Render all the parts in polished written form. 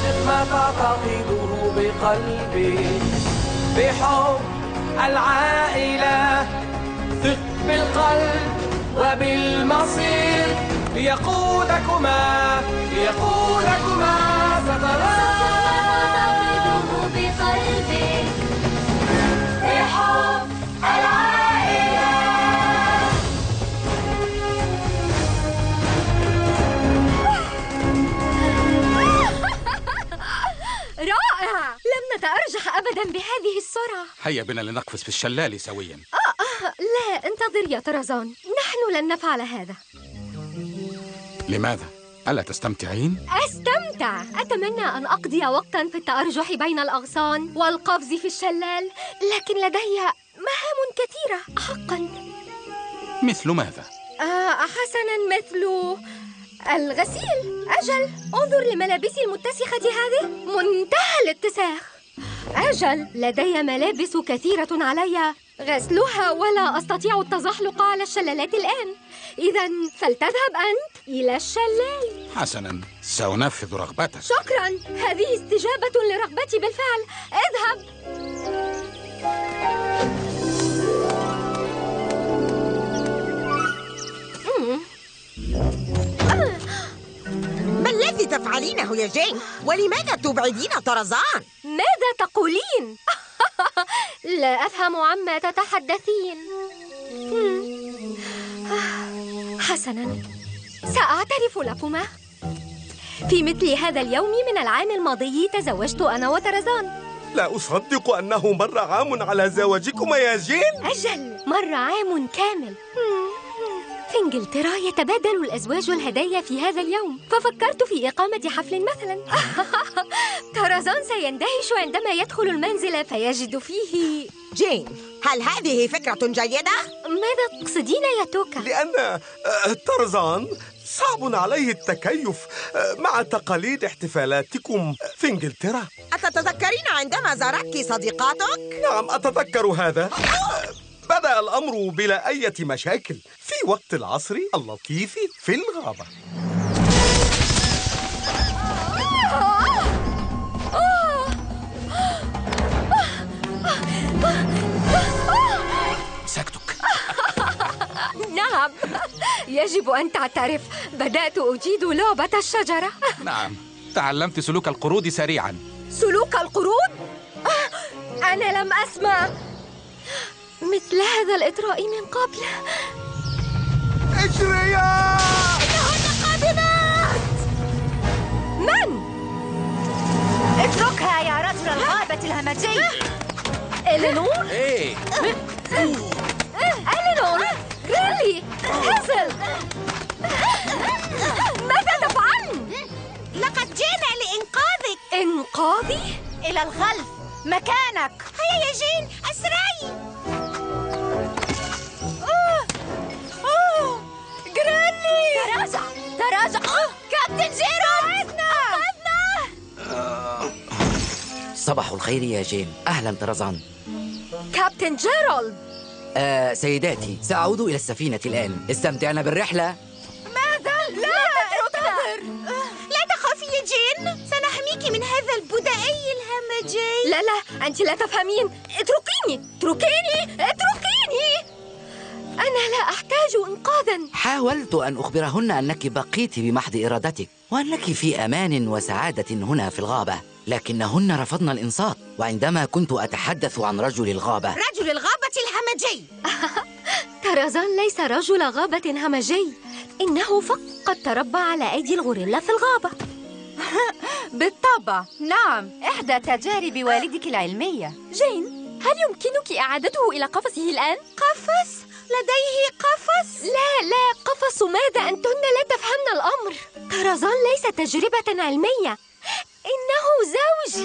صدق ما تعتقده بقلبي بحب العائلة، ثق بالقلب وبالمصير ليقودكما سترى. بقلبي بحب العائلة. رائع! لم نتأرجح أبداً بهذه السرعة. هيا بنا لنقفز في الشلال سوياً. لا، انتظر يا طرزان، نحن لن نفعل هذا. لماذا؟ ألا تستمتعين؟ أستمتع. أتمنى أن أقضي وقتاً في التأرجح بين الأغصان والقفز في الشلال، لكن لدي مهام كثيرة حقاً. مثل ماذا؟ حسناً، مثل الغسيل. أجل، انظر لملابسي المتسخة هذه، منتهى الاتساخ. أجل، لدي ملابس كثيرة علي غسلها ولا أستطيع التزحلق على الشلالات الآن. إذن فلتذهب أنت إلى الشلال. حسناً، سأنفذ رغبتك. شكراً، هذه استجابة لرغبتي بالفعل. اذهب. ما الذي تفعلينه يا جين؟ ولماذا تبعدين طرزان؟ ماذا تقولين؟ لا أفهم عما تتحدثين. حسناً، سأعترف لكما. في مثل هذا اليوم من العام الماضي تزوجت أنا وطرزان. لا أصدق أنه مر عام على زواجكما يا جين. أجل، مر عام كامل. في إنجلترا يتبادل الأزواج الهدايا في هذا اليوم، ففكرت في إقامة حفل مثلا. طرزان سيندهش عندما يدخل المنزل فيجد فيه. جين، هل هذه فكرة جيدة؟ ماذا تقصدين يا توكا؟ لأن طرزان صعب عليه التكيف مع تقاليد احتفالاتكم في إنجلترا. أتتذكرين عندما زارتك صديقاتك؟ نعم، أتذكر هذا. بدأ الأمر بلا أي مشاكل في وقت العصر اللطيف في الغابة. ساكتك. نعم، يجب أن تعترف، بدأت أجيد لعبة الشجرة. نعم، تعلمت سلوك القرود سريعاً. سلوك القرود؟ أنا لم أسمع مثل هذا الإطراء من قبل. اجريا! إنهن قادمات! من؟ اتركها يا رجل الغابة الهمجي. إلينور؟ إيه؟ إلينور! غريلي! هازل! ماذا تفعلن؟ لقد جئنا لإنقاذك. إنقاذي؟ إلى الخلف، مكانك. هيا يا جين، أسرعي. غريلي! تراجع. كابتن جيرو، أنقذنا. صباح الخير يا جين. أهلا طرزان. كابتن جيرالد. سيداتي، سأعود إلى السفينة الآن. استمتعنا بالرحلة. ماذا؟ لا، انتظر. لا تخافي يا جين، سنحميك من هذا البدائي الهمجي. لا لا، أنت لا تفهمين. اتركيني. أنا لا أحتاج إنقاذا. حاولت أن أخبرهن أنك بقيت بمحض إرادتك وأنك في أمان وسعادة هنا في الغابة، لكنهن رفضن الإنصات. وعندما كنت أتحدث عن رجل الغابة الهمجي طرزان ليس رجل غابة همجي، إنه فقط تربى على أيدي الغوريلا في الغابة. بالطبع، نعم، إحدى تجارب والدك العلمية. جين، هل يمكنك إعادته إلى قفصه الآن؟ قفص؟ لديه قفص؟ لا، قفص ماذا؟ أنتن لا تفهمن الأمر. طرزان ليس تجربة علمية، إنه زوجي.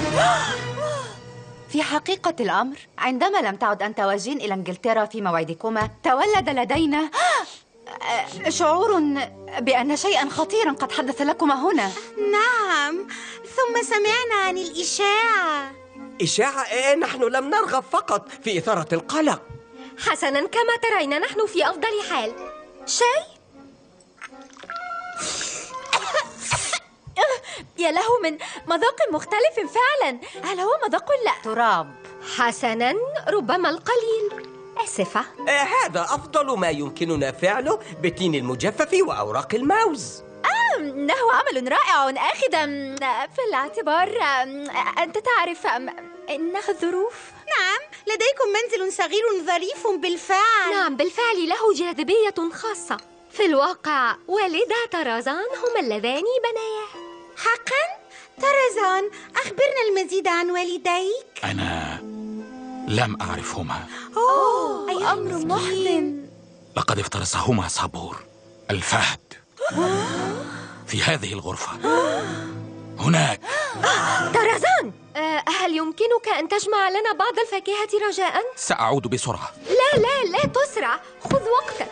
في حقيقة الأمر، عندما لم تعد أنت وجين إلى إنجلترا في موعدكما، تولد لدينا شعور بأن شيئاً خطيراً قد حدث لكما هنا. نعم، ثم سمعنا عن الإشاعة. إشاعة إيه؟ نحن لم نرغب فقط في إثارة القلق. حسناً، كما ترين نحن في أفضل حال. شيء؟ هي له من مذاق مختلف فعلا. هل هو مذاق تراب. حسنا، ربما القليل. آسفة. هذا أفضل ما يمكننا فعله بالتين المجفف وأوراق الموز. إنه عمل رائع آخذا في الاعتبار أنت تعرف إنها الظروف. نعم، لديكم منزل صغير ظريف بالفعل. نعم بالفعل، له جاذبية خاصة. في الواقع والدا طرزان هما اللذان بنياه. حقا؟ طرزان، أخبرنا المزيد عن والديك. أنا لم أعرفهما. أوه، أي أمر محزن. لقد افترسهما صابور الفهد في هذه الغرفة هناك. طرزان، هل يمكنك أن تجمع لنا بعض الفاكهة رجاء؟ سأعود بسرعة. لا تسرع، خذ وقتك.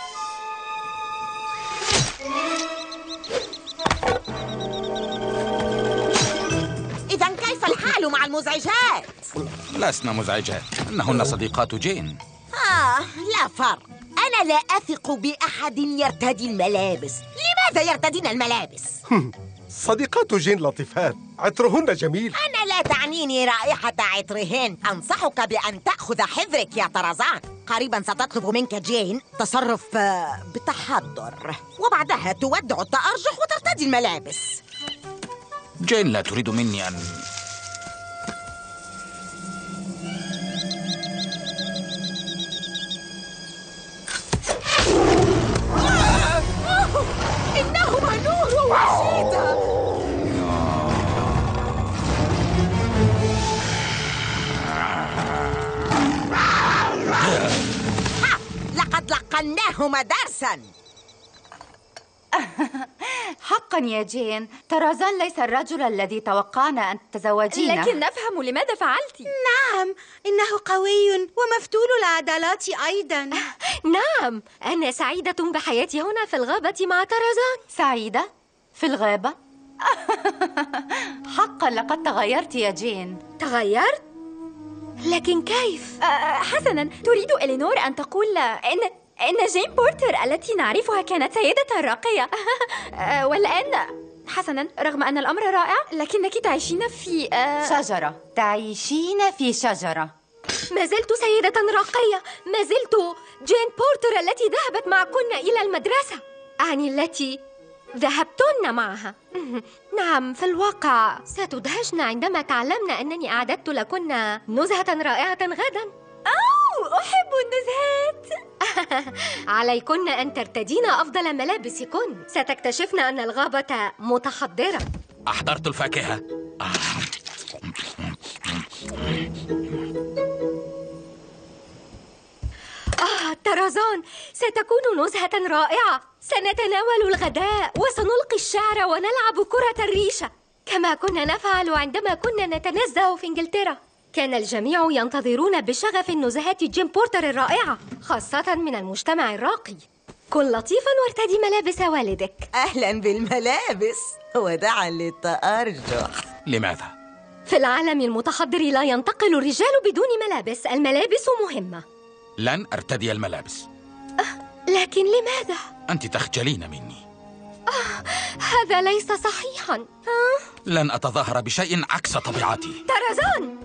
إذا كيف الحال مع المزعجات؟ لسنا مزعجات، إنهن صديقات جين. لا فرق. أنا لا أثق بأحد يرتدي الملابس. لماذا يرتدين الملابس؟ صديقات جين لطيفات، عطرهن جميل. أنا لا تعنيني رائحة عطرهن. أنصحك بأن تأخذ حذرك يا طرزان. قريبا ستطلب منك جين تصرف بتحضر، وبعدها تودع التأرجح وترتدي الملابس. جين لا تريد مني أن إنهما نور وشيدة. لقد لقناهما درسا. حقا يا جين، طرزان ليس الرجل الذي توقعنا أن تتزوجينه. لكن نفهم لماذا فعلت. نعم، إنه قوي ومفتول العضلات أيضا. نعم، أنا سعيدة بحياتي هنا في الغابة مع طرزان. سعيدة؟ في الغابة؟ حقا لقد تغيرت يا جين. تغيرت؟ لكن كيف؟ حسنا، تريد إلينور أن تقول إن جين بورتر التي نعرفها كانت سيدة راقية. والآن حسنا، رغم أن الأمر رائع لكنك تعيشين في شجرة. تعيشين في شجرة. ما زلت سيدة راقية. ما زلت جين بورتر التي ذهبت معكن إلى المدرسة، أعني التي ذهبتن معها. نعم، في الواقع ستدهشن عندما تعلمن أنني أعددت لكن نزهة رائعة غدا. أحب النزهات. عليكن أن ترتدين أفضل ملابسكن. ستكتشفن أن الغابة متحضرة. أحضرت الفاكهة. طرزان، ستكون نزهة رائعة. سنتناول الغداء وسنلقي الشعر ونلعب كرة الريشة كما كنا نفعل عندما كنا نتنزه في إنجلترا. كان الجميع ينتظرون بشغف نزهات جيم بورتر الرائعة، خاصة من المجتمع الراقي. كن لطيفا وارتدي ملابس والدك. أهلا بالملابس وداعا للتأرجح. لماذا؟ في العالم المتحضر لا ينتقل الرجال بدون ملابس. الملابس مهمة. لن أرتدي الملابس. لكن لماذا؟ أنت تخجلين مني. هذا ليس صحيحا. لن أتظاهر بشيء عكس طبيعتي. طرزان.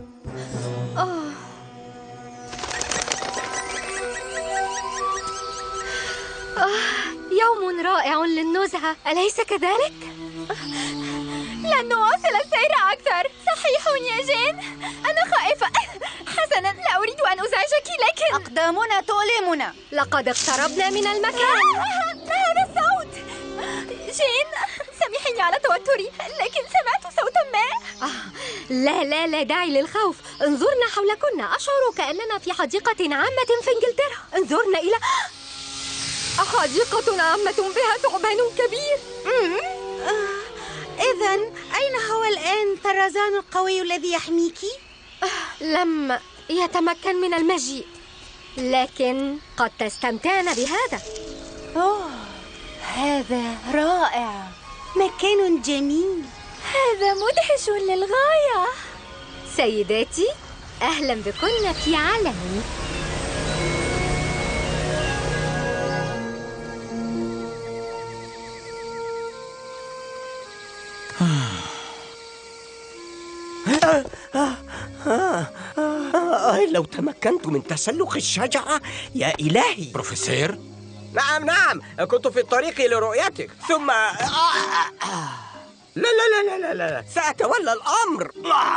يوم رائع للنزهة، أليس كذلك؟ لن نواصل السير أكثر. صحيح يا جين، أنا خائفة. حسنا، لا أريد أن أزعجك لكن أقدامنا تؤلمنا. لقد اقتربنا من المكان. ما هذا الصوت؟ جين، سامحيني على توتري لكن سمعت صوتا ما. لا داعي للخوف. انظرنا حولكن. أشعر كأننا في حديقة عامة في إنجلترا. انظرنا إلى حديقة عامة بها ثعبان كبير. إذن أين هو الآن طرزان القوي الذي يحميك؟ لم يتمكن من المجيء، لكن قد تستمتعن بهذا. هذا رائع. مكان جميل. هذا مدهش للغاية. سيداتي، أهلا بكن في عالمي. لو تمكنت من تسلق الشجرة يا إلهي. بروفيسور، نعم كنت في الطريق لرؤيتك ثم لا لا لا لا لا سأتولى الأمر.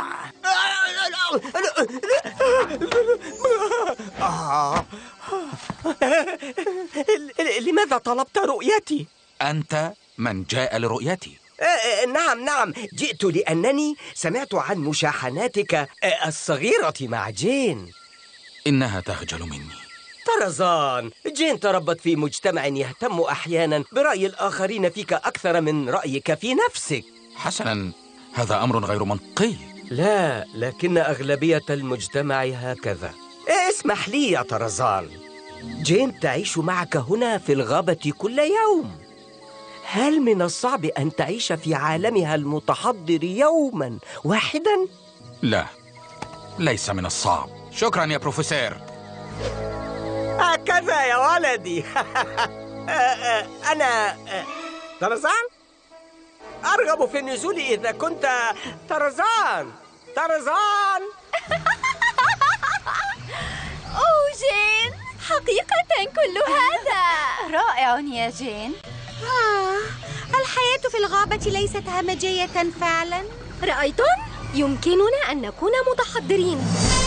لماذا طلبت رؤيتي؟ أنت من جاء لرؤيتي. نعم جئت لأنني سمعت عن مشاحناتك الصغيرة مع جين. إنها تخجل مني. طرزان، جين تربت في مجتمع يهتم أحيانا برأي الآخرين فيك أكثر من رأيك في نفسك. حسنا، هذا أمر غير منطقي. لا، لكن أغلبية المجتمع هكذا. اسمح لي يا طرزان، جين تعيش معك هنا في الغابة كل يوم. هل من الصعب أن تعيش في عالمها المتحضر يوما واحدا؟ لا، ليس من الصعب. شكرا يا بروفيسور. هكذا يا ولدي. أنا طرزان؟ أرغب في النزول إذا كنت طرزان. أوه جين، حقيقة كل هذا رائع يا جين. الحياة في الغابة ليست همجية فعلا. رأيتم؟ يمكننا أن نكون متحضرين.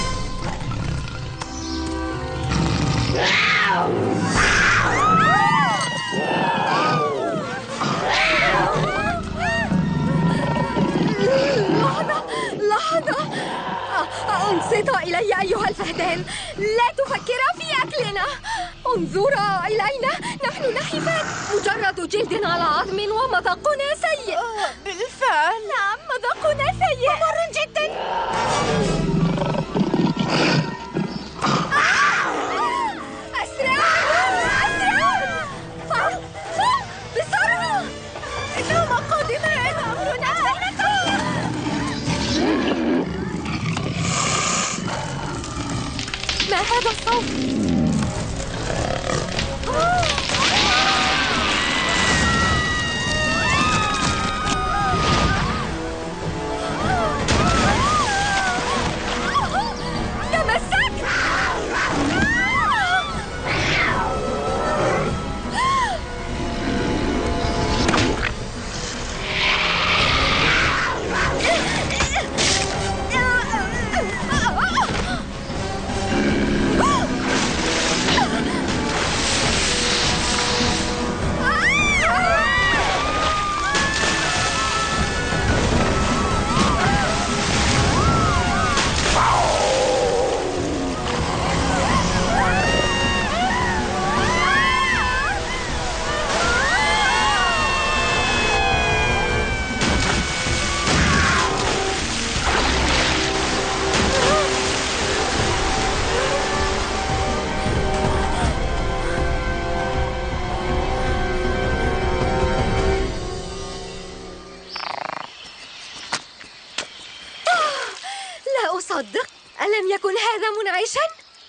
لحظة، انصتا إلي أيها الفهدان، لا تفكرا في أكلنا. انظرا إلينا، نحن نحفان، مجرد جلد على عظم ومذاقنا سيء. بالفعل. نعم، مذاقنا سيء، مر جدا. بسرعة، إنهما قادمان. أمرنا ما هذا الصوت؟ تمسك! أصدق، ألم يكن هذا منعشا؟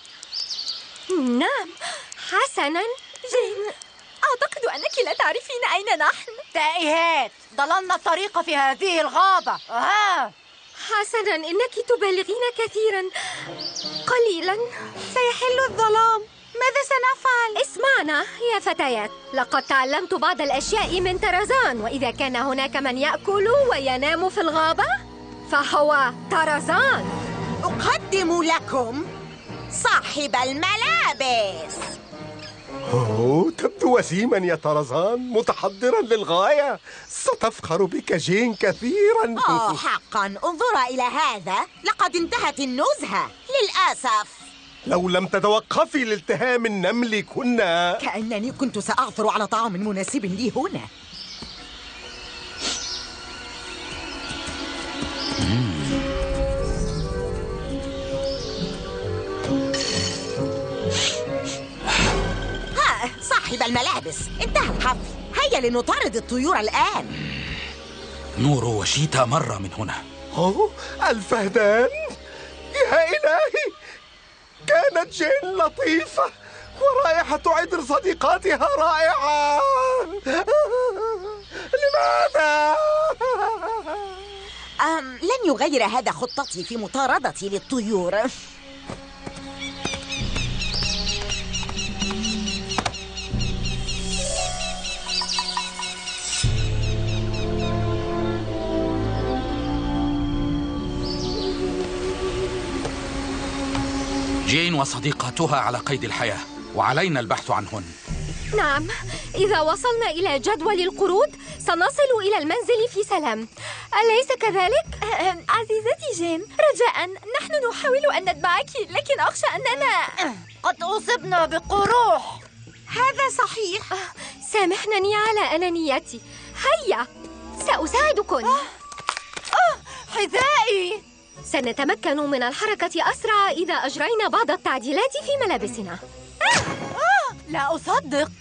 نعم، حسنا. جين، أعتقد أنك لا تعرفين أين نحن. تائهات، ضللنا الطريق في هذه الغابة. حسنا، إنك تبالغين كثيرا. قليلا سيحل الظلام. ماذا سنفعل؟ اسمعنا يا فتيات، لقد تعلمت بعض الأشياء من طرزان، وإذا كان هناك من يأكل وينام في الغابة فهو طرزان. أقدم لكم صاحب الملابس. تبدو وسيما يا طرزان، متحضرا للغاية. ستفخر بك جين كثيرا. حقا، انظرا إلى هذا، لقد انتهت النزهة للأسف. لو لم تتوقفي لالتهام النمل كنا. كأنني كنت سأعثر على طعام مناسب لي هنا. صاحب الملابس، انتهى الحفل. هيا لنطارد الطيور الآن. نورو وشيتا مر من هنا. الفهدان، يا إلهي، كانت جين لطيفة، ورائحة عطر صديقاتها رائعة. لماذا؟ لن لن يغير هذا خطتي في مطاردتي للطيور. جين وصديقاتها على قيد الحياة، وعلينا البحث عنهن. نعم، إذا وصلنا إلى جدول القرود سنصل إلى المنزل في سلام، أليس كذلك؟ عزيزتي جين، رجاء نحن نحاول أن نتبعك، لكن أخشى أننا قد أصبنا بقروح. هذا صحيح. سامحنني على أنانيتي. هيا سأساعدكن. حذائي. سنتمكن من الحركة أسرع إذا أجرينا بعض التعديلات في ملابسنا. لا أصدق.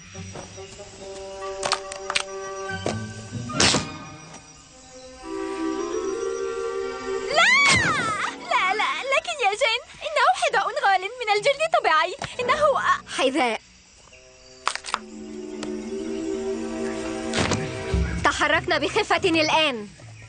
لا، لكن يا جين إنه حذاء غال من الجلد طبيعي. إنه حذاء. تحركنا بخفة الآن.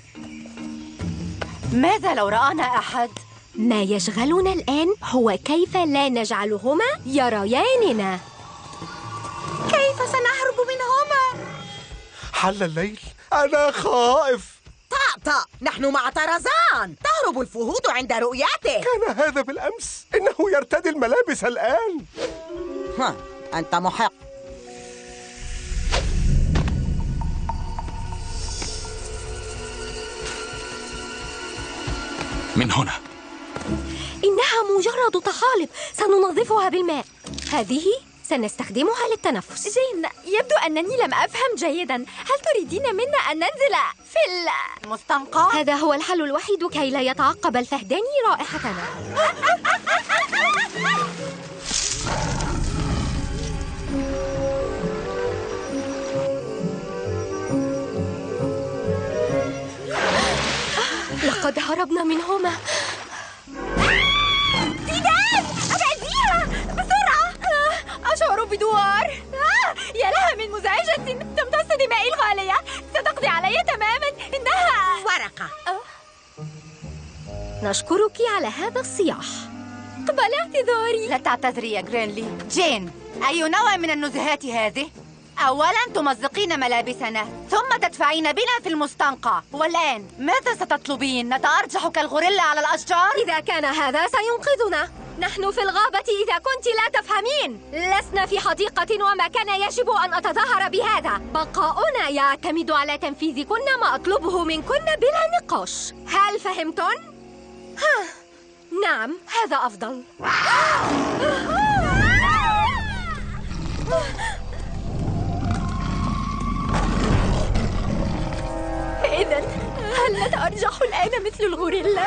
ماذا لو رآنا أحد؟ ما يشغلنا الآن هو كيف لا نجعلهما يرياننا. كيف سنهرب منهما؟ حل الليل، أنا خائف. طأطأ، نحن مع طرزان. تهرب الفهود عند رؤيته. كان هذا بالأمس، إنه يرتدي الملابس الآن. أنت محق. من هنا. إنها مجرد طحالب، سننظفها بالماء. هذه سنستخدمها للتنفس. جين، يبدو أنني لم أفهم جيدا. هل تريدين منا أن ننزل في المستنقع؟ هذا هو الحل الوحيد كي لا يتعقب الفهدان رائحتنا. لقد هربنا منهما. زيدان، أبعديها بسرعة. أشعر بدوار. يا لها من مزعجة تمتص دمائي الغالية. ستقضي علي تماما. إنها ورقة. نشكرك على هذا الصياح. قبل اعتذاري. لا تعتذري يا جرينلي. جين، أي نوع من النزهات هذه؟ أولاً تمزقين ملابسنا، ثم تدفعين بنا في المستنقع، والآن ماذا ستطلبين؟ نتأرجح كالغوريلا على الأشجار؟ إذا كان هذا سينقذنا. نحن في الغابة إذا كنت لا تفهمين. لسنا في حديقة وما كان يجب أن أتظاهر بهذا. بقاؤنا يعتمد على تنفيذكن ما أطلبه منكن بلا نقاش. هل فهمتن؟ نعم، هذا أفضل. إذن هل نتأرجح الآن مثل الغوريلا؟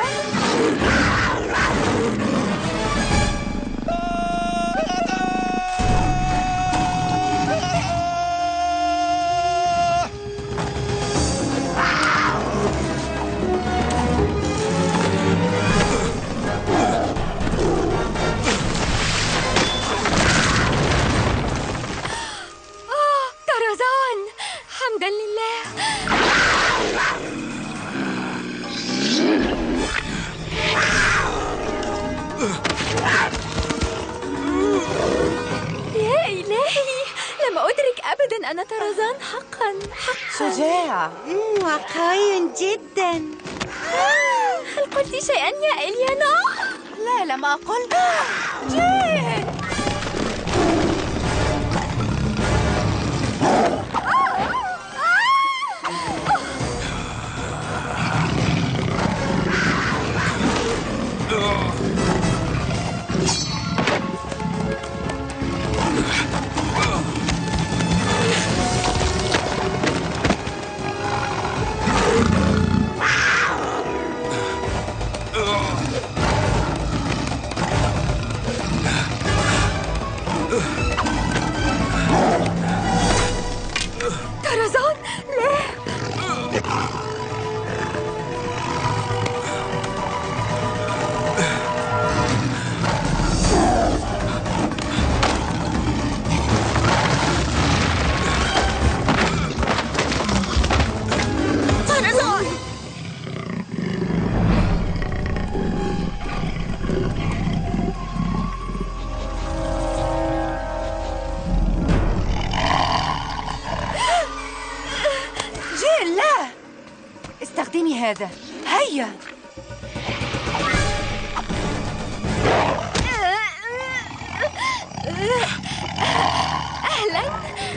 طرزان، حمدا لله. يا إلهي، لم أدرك أبداً أن طرزان حقاً. شجاع. واقعي جداً. هل قلت شيئاً يا إليانا؟ لا، لم أقل. جين. استخدمي هذا. هيا. أهلاً.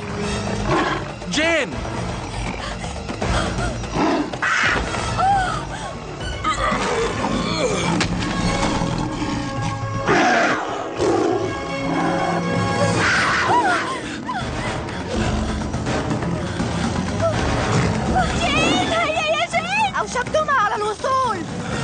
جين! أوشكتما على الوصول.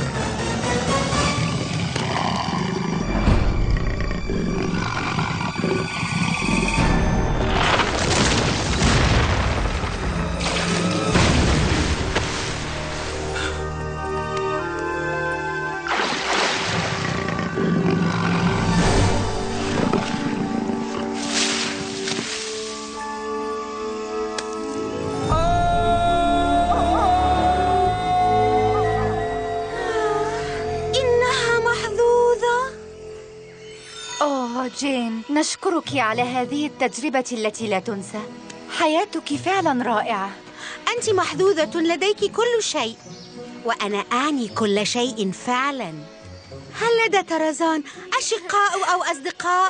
جين، نشكرك على هذه التجربة التي لا تنسى. حياتك فعلا رائعة. أنت محظوظة، لديك كل شيء، وأنا أعني كل شيء فعلا. هل لدى طرزان أشقاء أو أصدقاء؟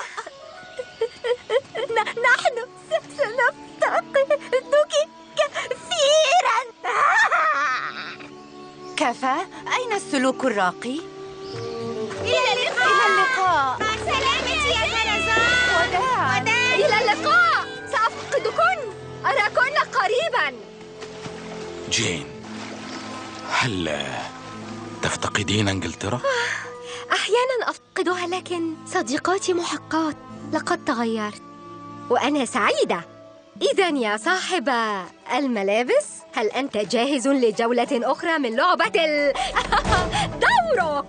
نحن سنفتقدك كثيرا. كفى. أين السلوك الراقي؟ إلى اللقاء. إلى اللقاء. مع السلامة يا طرزان. وداعا. إلى اللقاء. سأفقدكن. أراكن قريبا. جين، هل تفتقدين إنجلترا؟ أحيانا أفقدها، لكن صديقاتي محقات. لقد تغيرت وأنا سعيدة. إذا يا صاحب الملابس، هل أنت جاهز لجولة أخرى من لعبة دورك؟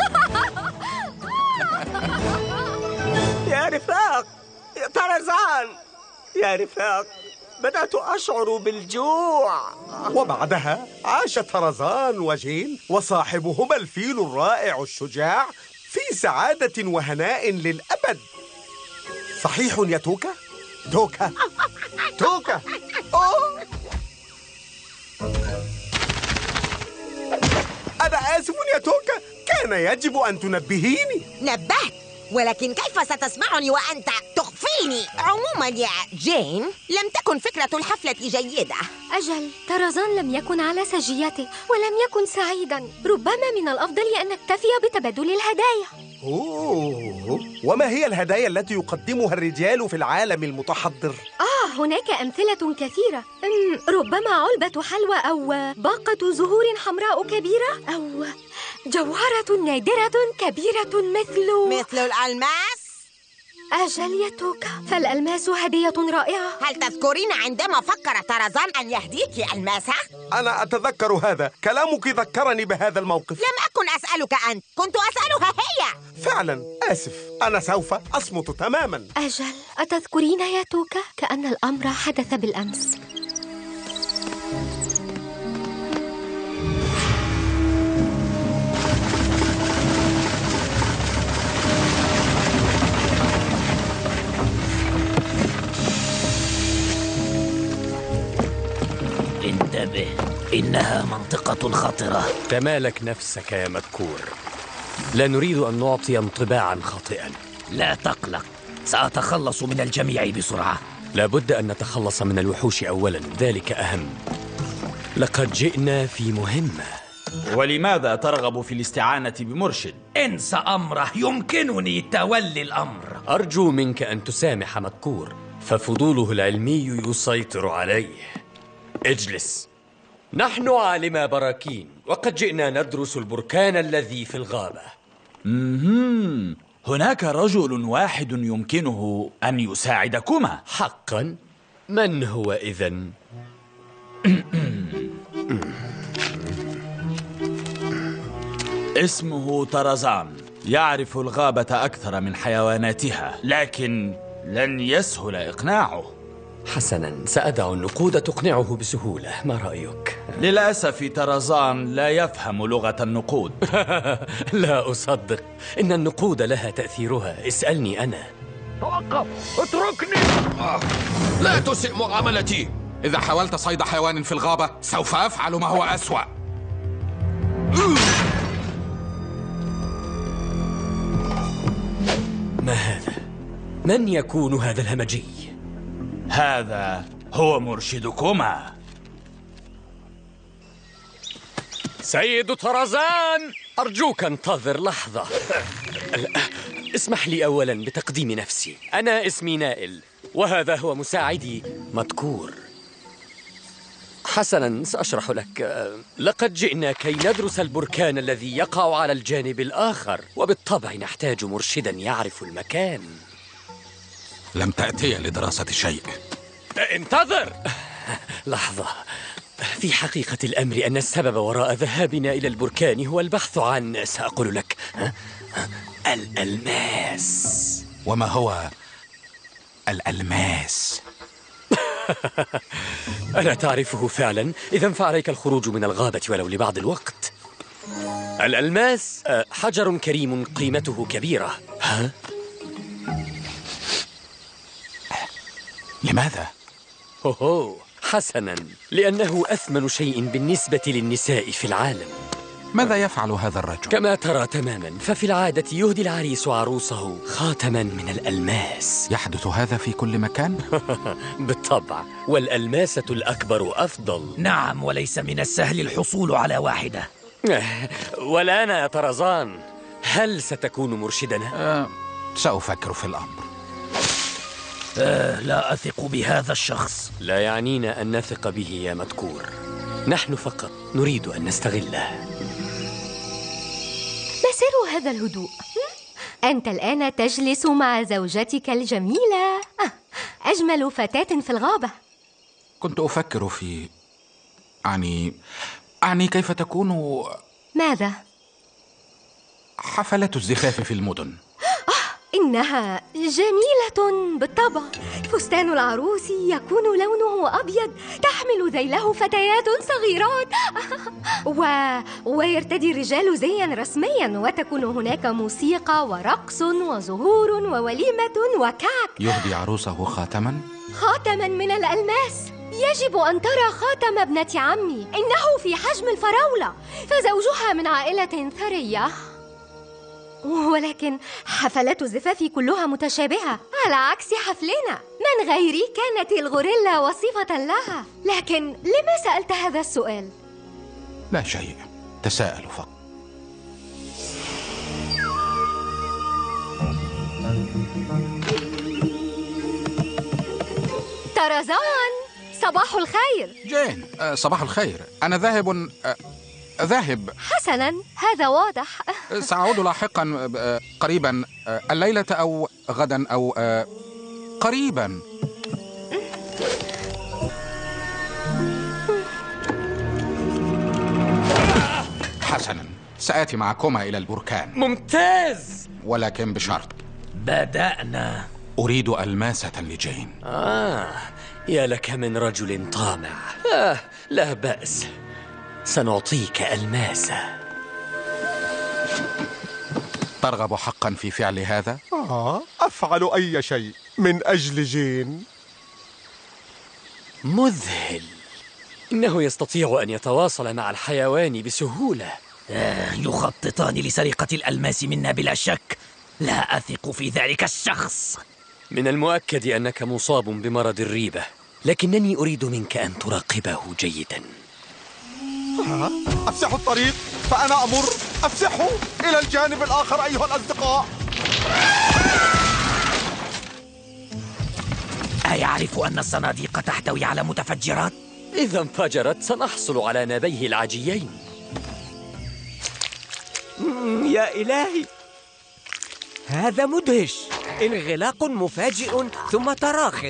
يا رفاق، يا طرزان، يا رفاق، بدأت أشعر بالجوع. وبعدها عاش طرزان وجين وصاحبهما الفيل الرائع الشجاع في سعادة وهناء للأبد. صحيح يا توكا؟ توكا توكا. أوه. أنا آسف يا توكا، كان يجب أن تنبهيني. نبهت، ولكن كيف ستسمعني وأنت تخفيني؟ عموما يا جين، لم تكن فكرة الحفلة جيدة. أجل، طرزان لم يكن على سجيته ولم يكن سعيدا. ربما من الأفضل أن نكتفي بتبادل الهدايا. وما هي الهدايا التي يقدمها الرجال في العالم المتحضر؟ هناك أمثلة كثيرة. ربما علبة حلوى، أو باقة زهور حمراء كبيرة، أو جوهرة نادرة كبيرة مثل الألماس. أجل يا توكا، فالألماس هدية رائعة. هل تذكرين عندما فكر طرزان أن يهديك ألماسة؟ أنا أتذكر هذا، كلامك ذكرني بهذا الموقف. لم أكن أسألك أنت، كنت أسألها هي. فعلا آسف، أنا سوف أصمت تماما. أجل، أتذكرين يا توكا؟ كأن الأمر حدث بالأمس. انتبه، إنها منطقة خطرة. تمالك نفسك يا مذكور، لا نريد أن نعطي انطباعا خاطئا. لا تقلق، سأتخلص من الجميع بسرعة. لابد أن نتخلص من الوحوش أولا، ذلك أهم. لقد جئنا في مهمة. ولماذا ترغب في الاستعانة بمرشد؟ انسى أمره، يمكنني تولي الأمر. أرجو منك أن تسامح مذكور، ففضوله العلمي يسيطر عليه. اجلس. نحن عالما براكين، وقد جئنا ندرس البركان الذي في الغابة. هناك رجل واحد يمكنه أن يساعدكما. حقا؟ من هو إذن؟ اسمه طرزان، يعرف الغابة أكثر من حيواناتها، لكن لن يسهل إقناعه. حسنا، سأدع النقود تقنعه بسهولة، ما رأيك؟ للأسف طرزان لا يفهم لغة النقود. لا أصدق، إن النقود لها تأثيرها، اسألني أنا. توقف، اتركني. لا تسئ معاملتي. إذا حاولت صيد حيوان في الغابة سوف أفعل ما هو أسوأ. ما هذا؟ من يكون هذا الهمجي؟ هذا هو مرشدكما. سيد طرزان، أرجوك انتظر لحظة. اسمح لي أولا بتقديم نفسي. أنا اسمي نائل، وهذا هو مساعدي مذكور. حسنا، سأشرح لك. لقد جئنا كي ندرس البركان الذي يقع على الجانب الآخر، وبالطبع نحتاج مرشدا يعرف المكان. لم تأتي لدراسة شيء. انتظر لحظة. في حقيقة الأمر أن السبب وراء ذهابنا إلى البركان هو البحث عن، سأقول لك، الألماس. وما هو الألماس؟ ألا تعرفه فعلا؟ إذن فعليك الخروج من الغابة ولو لبعض الوقت. الألماس حجر كريم قيمته كبيرة. ها؟ لماذا؟ حسنا، لأنه أثمن شيء بالنسبة للنساء في العالم. ماذا يفعل هذا الرجل؟ كما ترى تماما، ففي العادة يهدي العريس عروسه خاتما من الألماس. يحدث هذا في كل مكان؟ بالطبع، والألماسة الأكبر أفضل. نعم، وليس من السهل الحصول على واحدة. والآن يا طرزان، هل ستكون مرشدنا؟ سأفكر في الأمر. لا أثق بهذا الشخص. لا يعنينا أن نثق به يا مذكور، نحن فقط نريد أن نستغله. ما سر هذا الهدوء؟ أنت الآن تجلس مع زوجتك الجميلة، أجمل فتاة في الغابة. كنت أفكر في أعني كيف تكون ماذا؟ حفلة الزفاف في المدن. إنها جميلة بالطبع. فستان العروس يكون لونه أبيض، تحمل ذيله فتيات صغيرات ويرتدي الرجال زيا رسميا، وتكون هناك موسيقى ورقص وزهور ووليمة وكعك. يهدي عروسه خاتما من الألماس. يجب أن ترى خاتم ابنة عمي، إنه في حجم الفراولة، فزوجها من عائلة ثرية. ولكن حفلات الزفاف كلها متشابهة، على عكس حفلنا. من غيري كانت الغوريلا وصفة لها. لكن لما سألت هذا السؤال؟ لا شيء، تساءل فقط. طرزان، صباح الخير. جين، صباح الخير. أنا ذاهب. حسناً، هذا واضح. سأعود لاحقاً قريباً، الليلة أو غداً أو قريباً. حسناً، سآتي معكما إلى البركان. ممتاز، ولكن بشرط. بدأنا. أريد ألماسة لجين. يا لك من رجل طامع. لا بأس، سنعطيك ألماسة. ترغب حقا في فعل هذا؟ أفعل أي شيء من أجل جين. مذهل. إنه يستطيع أن يتواصل مع الحيوان بسهولة. يخططان لسرقة الألماس منا بلا شك. لا أثق في ذلك الشخص. من المؤكد أنك مصاب بمرض الريبة، لكنني أريد منك أن تراقبه جيداً. أفسحوا الطريق، فأنا أمر. أفسحوا إلى الجانب الآخر أيها الأصدقاء. أيعرف أن الصناديق تحتوي على متفجرات؟ إذا انفجرت سنحصل على نابيه العجيين. يا إلهي، هذا مدهش. انغلاق مفاجئ ثم تراخٍ.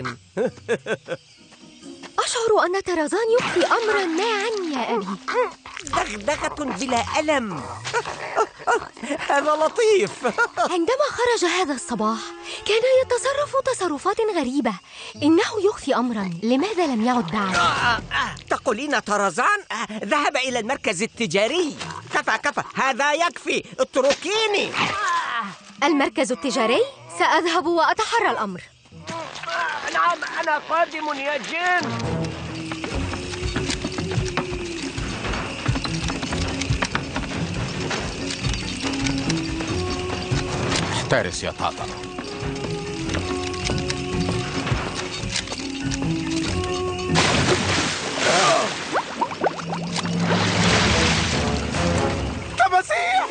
أشعر أن طرزان يخفي أمراً ما عني يا أبي. دغدغة بلا ألم. هذا لطيف. عندما خرج هذا الصباح كان يتصرف تصرفات غريبة. إنه يخفي أمراً، لماذا لم يعد بعد؟ تقولين طرزان ذهب إلى المركز التجاري. كفى، هذا يكفي، اتركيني. المركز التجاري؟ سأذهب وأتحرى الأمر. نعم، أنا قادم يا جين. احترس يا طاطا. تماسيح!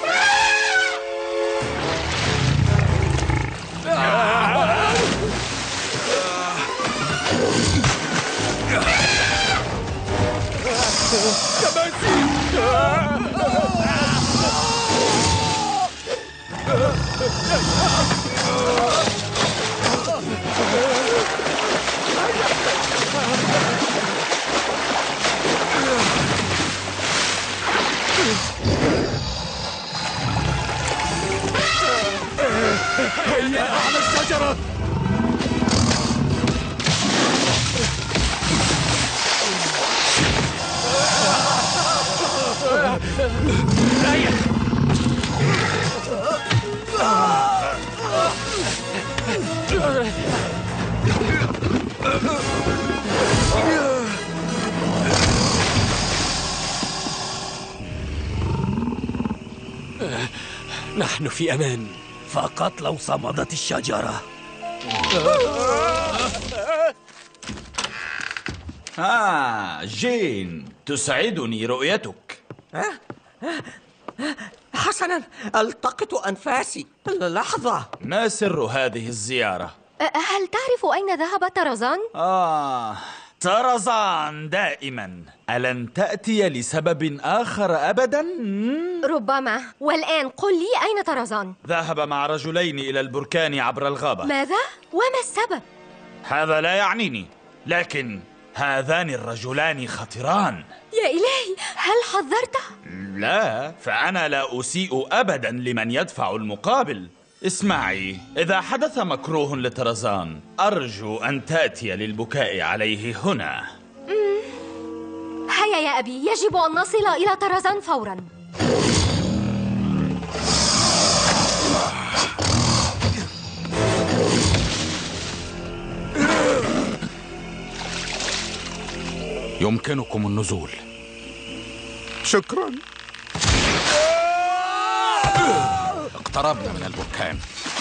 هيا على الشجرة! نحن في أمان فقط لو صمدت الشجرة. جين، تسعدني رؤيتك. حسنا، التقط أنفاسي. لحظة، ما سر هذه الزيارة؟ هل تعرف أين ذهب طرزان؟ طرزان دائما. ألن تأتي لسبب آخر أبدا؟ ربما. والآن قل لي أين طرزان؟ ذهب مع رجلين إلى البركان عبر الغابة. ماذا؟ وما السبب؟ هذا لا يعنيني، لكن هذان الرجلان خطران. يا إلهي، هل حذرته؟ لا، فأنا لا أسيء أبدا لمن يدفع المقابل. اسمعي، إذا حدث مكروه لطرزان أرجو أن تأتي للبكاء عليه هنا. هيا يا أبي، يجب أن نصل إلى طرزان فورا. يمكنكم النزول. شكرا. اقتربنا من البركان.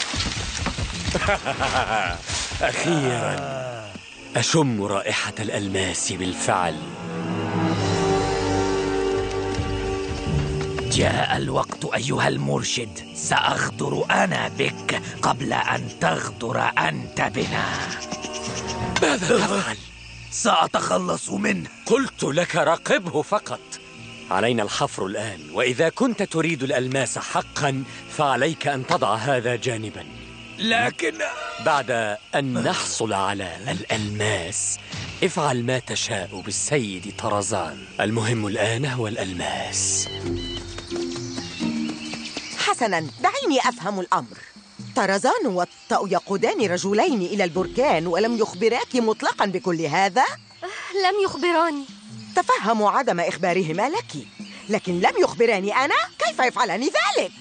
أخيرا أشم رائحة الألماس بالفعل. جاء الوقت أيها المرشد، سأغدر أنا بك قبل أن تغدر أنت بنا. ماذا تفعل؟ سأتخلص منه. قلت لك راقبه فقط. علينا الحفر الآن، وإذا كنت تريد الألماس حقا فعليك أن تضع هذا جانبا. لكن بعد أن نحصل على الألماس افعل ما تشاء بالسيد طرزان. المهم الآن هو الألماس. حسنا، دعيني أفهم الأمر. طرزان والطأ يقودان رجلين إلى البركان ولم يخبراك مطلقا بكل هذا؟ لم يخبراني. تفهموا عدم إخبارهما لك، لكن لم يخبراني أنا. كيف يفعلان ذلك؟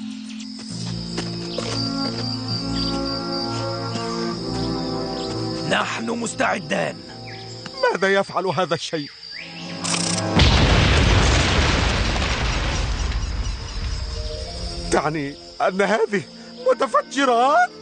نحن مستعدان. ماذا يفعل هذا الشيء؟ تعني أن هذه متفجرات؟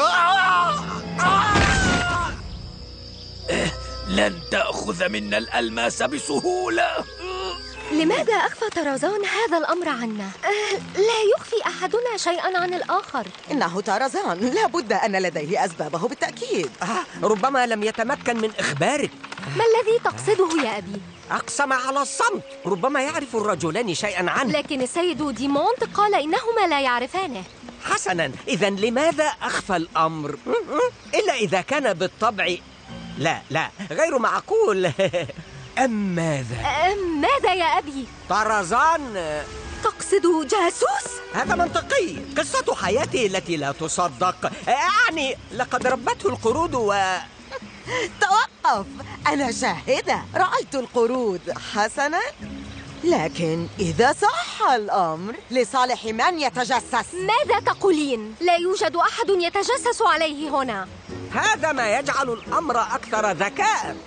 لن تأخذ منا الألماس بسهولة. لماذا أخفى طرزان هذا الأمر عنا؟ لا يخفي أحدنا شيئا عن الآخر. إنه طرزان، لا بد أن لديه أسبابه بالتأكيد. ربما لم يتمكن من إخبارك. ما الذي تقصده يا أبي؟ أقسم على الصمت. ربما يعرف الرجلان شيئا عنه. لكن السيد ديمونت قال إنهما لا يعرفانه. حسنا، إذا لماذا أخفى الأمر؟ إلا إذا كان بالطبع لا غير معقول. أم ماذا؟ ماذا يا أبي؟ طرزان. تقصد جاسوس؟ هذا منطقي. قصة حياتي التي لا تصدق. يعني لقد ربته القرود توقف، أنا شاهدة، رأيت القرود. حسنا، لكن إذا صح الأمر لصالح من يتجسس؟ ماذا تقولين؟ لا يوجد أحد يتجسس عليه هنا. هذا ما يجعل الأمر أكثر ذكاء.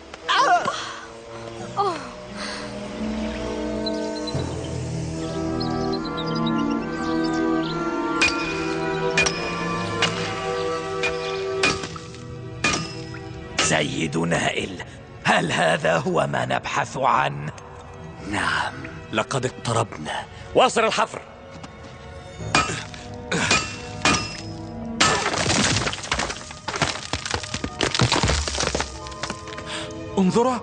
سيد نائل، هل هذا هو ما نبحث عنه؟ نعم، لقد اقتربنا. واصل الحفر. انظرا.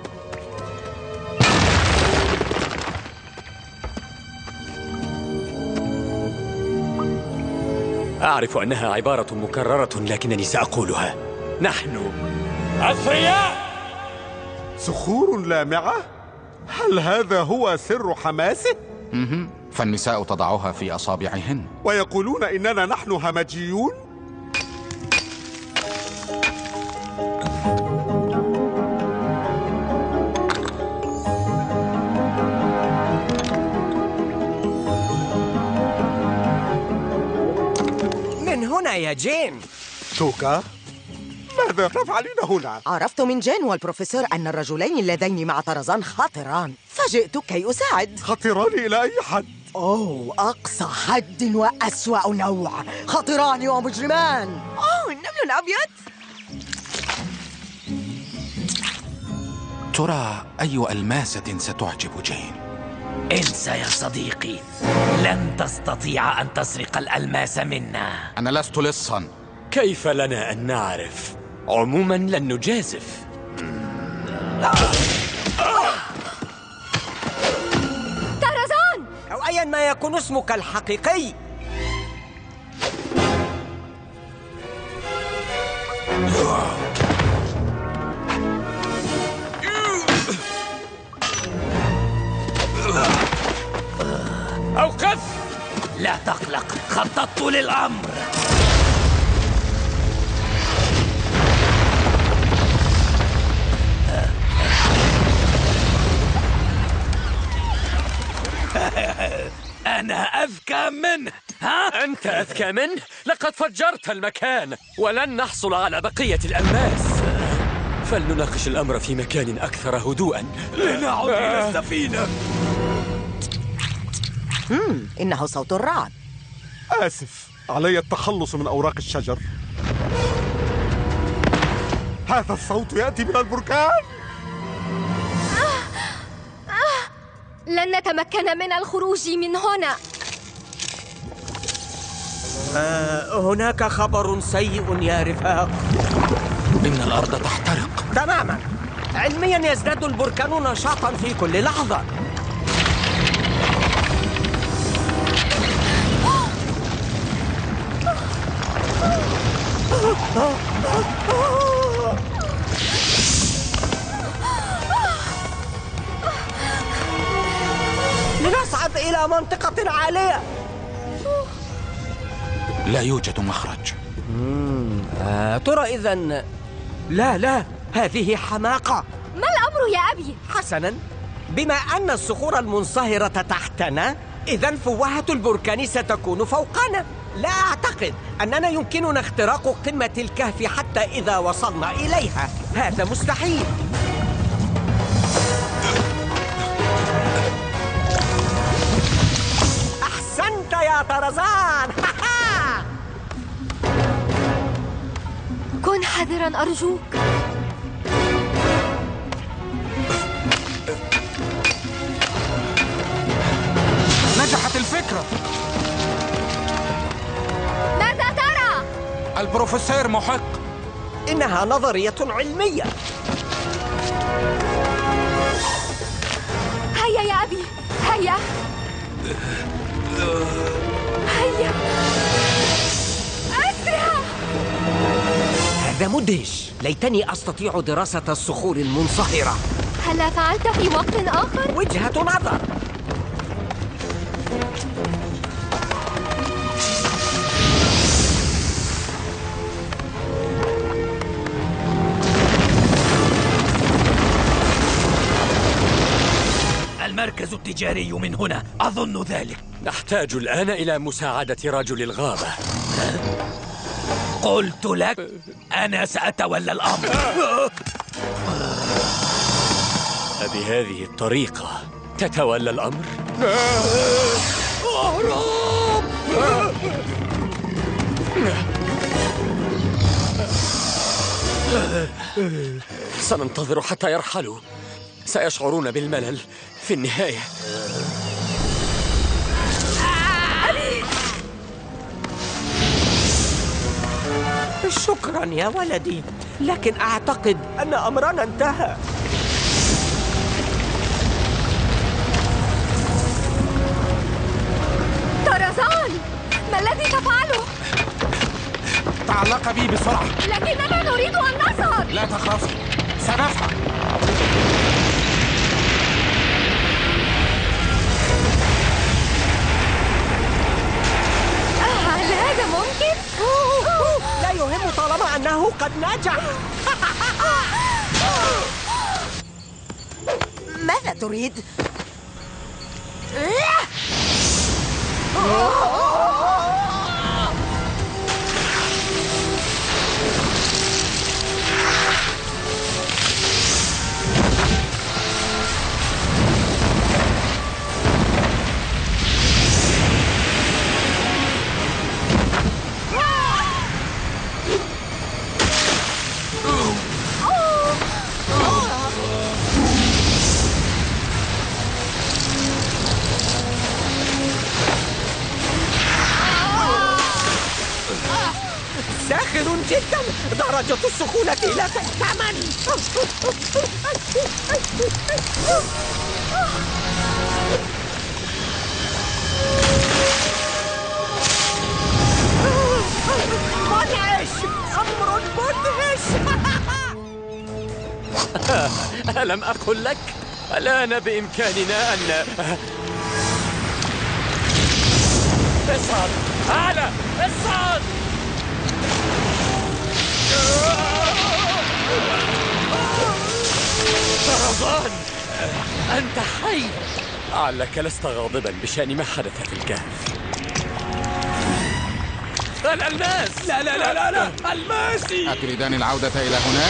أعرف أنها عبارة مكررة لكنني سأقولها. نحن أثرياء. صخور لامعة؟ هل هذا هو سر حماسه؟ فالنساء تضعها في أصابعهن ويقولون إننا نحن همجيون؟ من هنا يا جين. شوكا، ماذا تفعلين هنا؟ عرفت من جين والبروفيسور أن الرجلين اللذين مع طرزان خطران، فجئت كي أساعد. خطران إلى أي حد؟ أوه، أقصى حد وأسوأ نوع. خطران ومجرمان. النمل الأبيض. ترى أي ألماسة ستعجب جين؟ انسى يا صديقي، لن تستطيع أن تسرق الألماس منا. أنا لست لصا. كيف لنا أن نعرف؟ عموما لن نجازف. طرزان! أو أيا ما يكون اسمك الحقيقي. أوقف! لا تقلق، خططت للأمر. أنا أذكى منه. ها؟ أنت أذكى منه؟ لقد فجرت المكان ولن نحصل على بقية الألماس. فلنناقش الأمر في مكان أكثر هدوءا. لنعد إلى السفينة. إنه صوت الرعد. آسف، علي التخلص من أوراق الشجر. هذا الصوت يأتي من البركان. لن نتمكن من الخروج من هنا. هناك خبر سيء يا رفاق. إن الأرض تحترق. تماما. علميا يزداد البركان نشاطا في كل لحظة. لنصعد إلى منطقة عالية. لا يوجد مخرج. ترى إذن. لا، هذه حماقة. ما الأمر يا أبي؟ حسنا، بما أن الصخور المنصهرة تحتنا، إذن فوهة البركان ستكون فوقنا. لا أعتقد أننا يمكننا اختراق قمة الكهف حتى إذا وصلنا إليها. هذا مستحيل. أحسنت يا طرزان. كن حذرا أرجوك. نجحت الفكرة. ماذا ترى؟ البروفيسور محق. إنها نظرية علمية. هيا يا أبي، هيا هيا أسرع. هذا مدهش. ليتني أستطيع دراسة الصخور المنصهرة. هل فعلت في وقت آخر؟ وجهة نظر. المركز التجاري من هنا، أظن ذلك. نحتاج الآن إلى مساعدة رجل الغابة. قلت لك أنا سأتولى الأمر. أبهذه الطريقة تتولى الأمر؟ أهرب! سننتظر حتى يرحلوا. سيشعرون بالملل في النهاية. شكرا يا ولدي، لكن أعتقد أن أمرنا انتهى. طرزان، ما الذي تفعله؟ تعلق بي بسرعة. لكننا نريد أن نصعد. لا تخافي، سنفعل. هل هذا ممكن؟ لا يهم طالما أنه قد نجح. ماذا تريد؟ ساخر جدا، درجة السخونة لا تحتمل. مدهش، أمر مدهش. ألم أقل لك؟ الآن بإمكاننا أن اصعد أعلى، اصعد. طرزان، أنت حي. لعلك لست غاضبا بشأن ما حدث في الكهف. الألماس! لا لا لا لا لا، الماسي! أتريدان العودة إلى هناك؟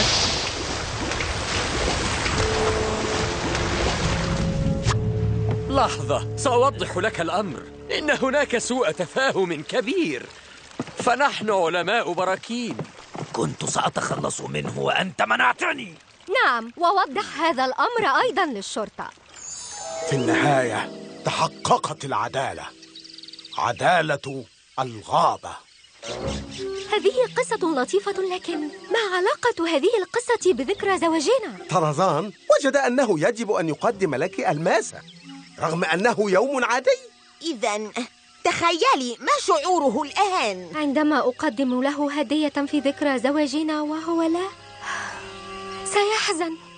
لحظة، سأوضح لك الأمر. إن هناك سوء تفاهم كبير، فنحن علماء براكين. كنت سأتخلص منه وأنت منعتني. نعم، ووضح هذا الأمر أيضا للشرطة. في النهاية تحققت العدالة، عدالة الغابة. هذه قصة لطيفة، لكن ما علاقة هذه القصة بذكرى زواجنا؟ طرزان وجد أنه يجب أن يقدم لك ألماسة رغم أنه يوم عادي. إذن تخيلي ما شعوره الآن عندما أقدم له هدية في ذكرى زواجنا وهو لا، سيحزن.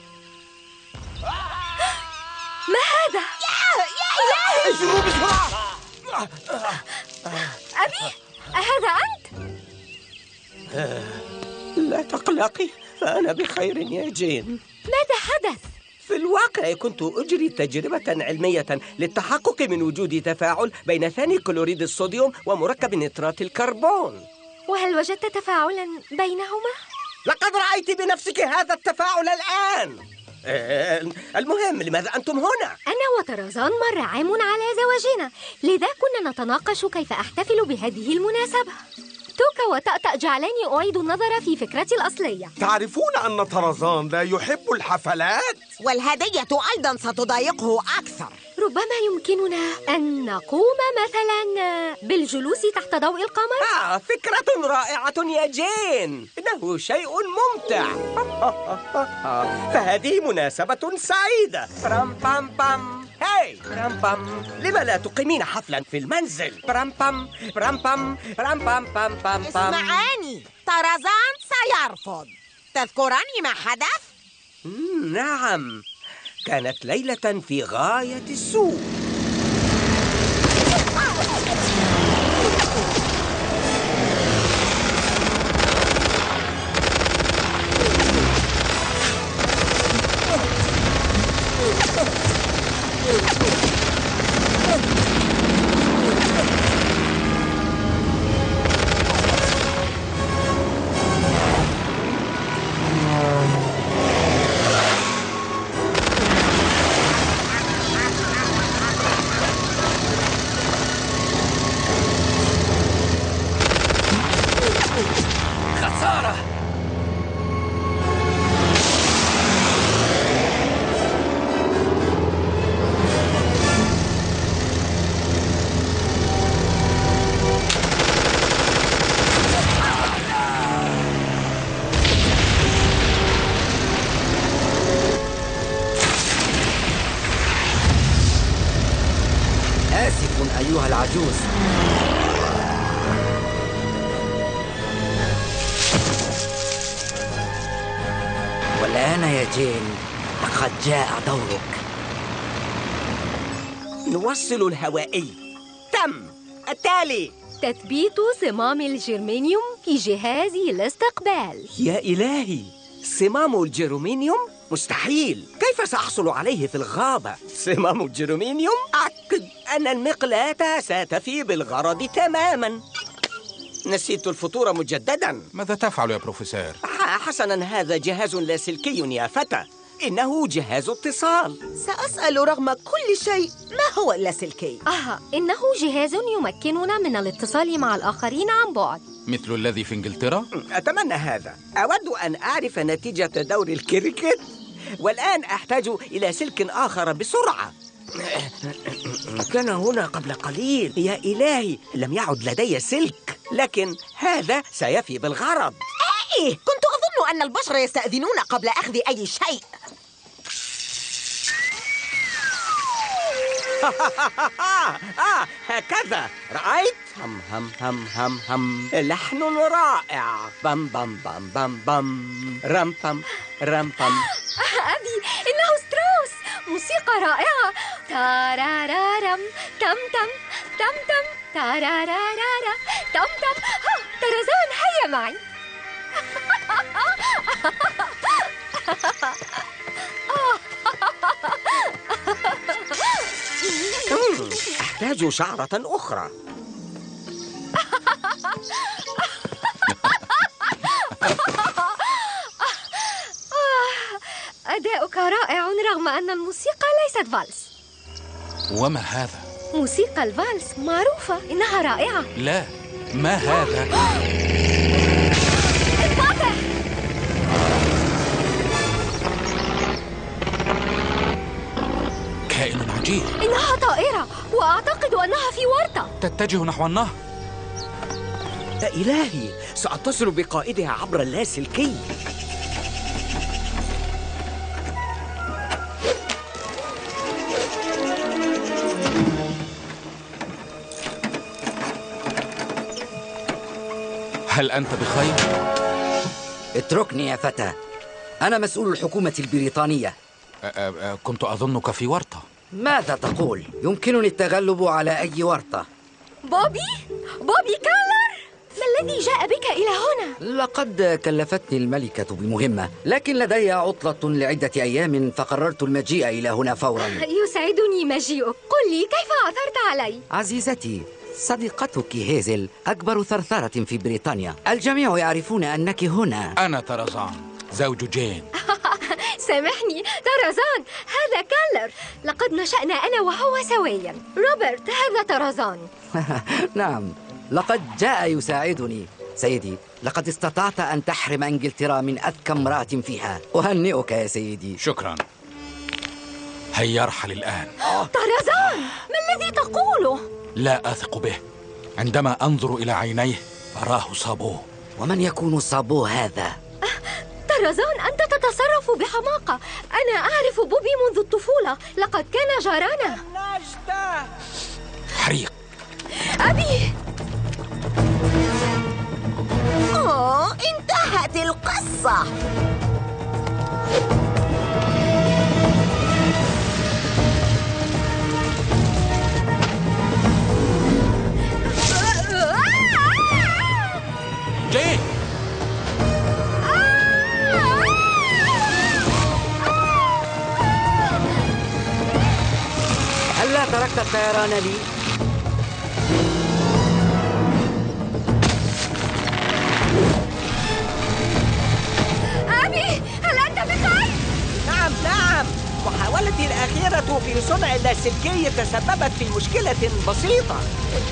ما هذا؟ يا اجروا بسرعة. أبي، أهذا أنت؟ لا تقلقي، فأنا بخير يا جين. ماذا حدث؟ في الواقع كنت أجري تجربة علمية للتحقق من وجود تفاعل بين ثاني كلوريد الصوديوم ومركب نترات الكربون. وهل وجدت تفاعلا بينهما؟ لقد رأيت بنفسك هذا التفاعل الآن. المهم، لماذا أنتم هنا؟ أنا وطرزان مر عام على زواجنا، لذا كنا نتناقش كيف أحتفل بهذه المناسبة. توكا وطأطأ جعلني أعيد النظر في فكرتي الأصلية. تعرفون أن طرزان لا يحب الحفلات؟ والهدية أيضا ستضايقه أكثر. ربما يمكننا أن نقوم مثلا بالجلوس تحت ضوء القمر. فكرة رائعة يا جين، إنه شيء ممتع. فهذه مناسبة سعيدة. برام بام بام. هاي برام بام، لما لا تقيمين حفلا في المنزل؟ برام بام برام بام برام بام بام بام. اسمعاني، طرزان سيرفض. تذكراني ما حدث؟ نعم، كانت ليلة في غاية السوء. العجوز. والآن يا جين لقد جاء دورك. نوصل الهوائي. تم. التالي تثبيت صمام الجرمانيوم في جهاز الاستقبال. يا إلهي، صمام الجيرومينيوم؟ مستحيل. كيف سأحصل عليه في الغابة؟ صمام الجيرومينيوم؟ أعتقد أن المقلاة ستفي بالغرض تماما. نسيت الفطور مجددا. ماذا تفعل يا بروفيسور؟ حسنا، هذا جهاز لاسلكي يا فتى. إنه جهاز اتصال. سأسأل رغم كل شيء، ما هو اللاسلكي؟ إنه جهاز يمكننا من الاتصال مع الآخرين عن بعد. مثل الذي في إنجلترا؟ أتمنى هذا. أود أن أعرف نتيجة دور الكريكت، والآن أحتاج إلى سلك آخر بسرعة. كان هنا قبل قليل. يا إلهي، لم يعد لدي سلك، لكن هذا سيفي بالغرض. إيه، كنت أظن أن البشر يستأذنون قبل أخذ أي شيء. هكذا رأيت؟ هم هم هم هم هم. لحن رائع. بام بام بام بام بام رم بام رم بام. أبي، إنه ستروس. موسيقى رائعة. تارارارم تم تم تم تم تارارارا تم تم. طرزان، هيا معي. أحتاج شعرة أخرى. أداؤك رائع رغم أن الموسيقى ليست فالس. وما هذا؟ موسيقى الفالس معروفة، إنها رائعة. لا، ما هذا؟ انقطع! كائن عجيب. إنها طائرة، وأعتقد أنها في ورطة. تتجه نحو النهر. يا إلهي، سأتصل بقائدها عبر اللاسلكي. هل أنت بخير؟ اتركني يا فتى، أنا مسؤول الحكومة البريطانية. كنت أظنك في ورطة. ماذا تقول؟ يمكنني التغلب على أي ورطة. بوبي كالر، ما الذي جاء بك إلى هنا؟ لقد كلفتني الملكة بمهمة، لكن لدي عطلة لعدة أيام، فقررت المجيء إلى هنا فورا. يسعدني مجيئك. قل لي، كيف عثرت علي؟ عزيزتي، صديقتك هيزل أكبر ثرثرة في بريطانيا. الجميع يعرفون أنك هنا. أنا طرزان، زوج جين. سامحني طرزان، هذا كالر. لقد نشأنا أنا وهو سويا. روبرت، هذا طرزان. نعم، لقد جاء يساعدني. سيدي، لقد استطعت أن تحرم إنجلترا من أذكى امرأة فيها. أهنئك يا سيدي. شكرا. هيا ارحل الآن. طرزان، ما الذي تقوله؟ لا أثق به. عندما أنظر إلى عينيه أراه صابوه. ومن يكون صابوه هذا؟ طرزان، أنت تتصرف بحماقة. أنا أعرف بوبي منذ الطفولة، لقد كان جارنا. حريق. أبي! انتهت القصة. جين! هلا تركت الطيران لي؟ أبي، هل أنت بخير؟ نعم. محاولتي الأخيرة في صنع اللاسلكي تسببت في مشكلة بسيطة.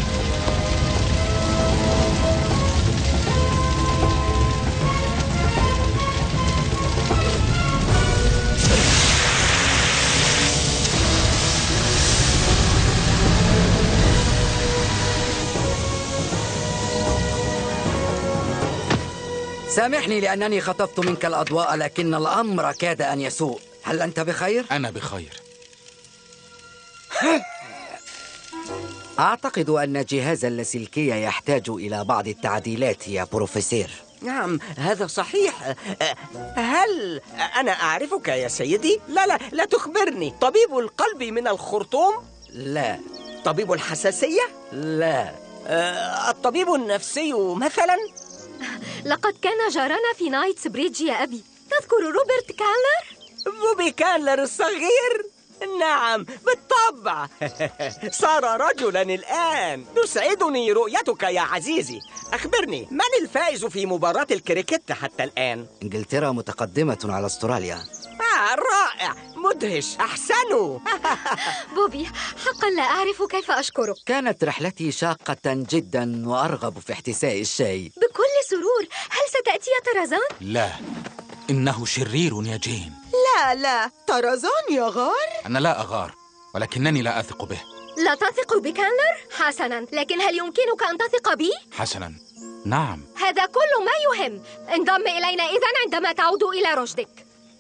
سامحني لأنني خطفت منك الأضواء، لكن الأمر كاد أن يسوء. هل أنت بخير؟ أنا بخير. أعتقد أن جهاز اللاسلكية يحتاج إلى بعض التعديلات يا بروفيسور. نعم، هذا صحيح. هل أنا أعرفك يا سيدي؟ لا تخبرني. طبيب القلب من الخرطوم؟ لا. طبيب الحساسية؟ لا. الطبيب النفسي مثلا؟ لقد كان جارنا في نايتس بريدج يا أبي. تذكر روبرت كانلر؟ بوبي كانلر الصغير؟ نعم بالطبع. صار رجلا الآن. تسعدني رؤيتك يا عزيزي. أخبرني، من الفائز في مباراة الكريكت حتى الآن؟ إنجلترا متقدمة على أستراليا. رائع، مدهش، أحسنوا. بوبي، حقا لا أعرف كيف أشكرك. كانت رحلتي شاقة جدا وأرغب في احتساء الشاي. بكل سرور. هل ستأتي يا طرزان؟ لا، إنه شرير يا جين. لا طرزان يغار؟ أنا لا أغار، ولكنني لا أثق به. لا تثق بكانلر؟ حسنا، لكن هل يمكنك أن تثق بي؟ حسنا، نعم. هذا كل ما يهم. انضم إلينا إذن عندما تعود إلى رشدك.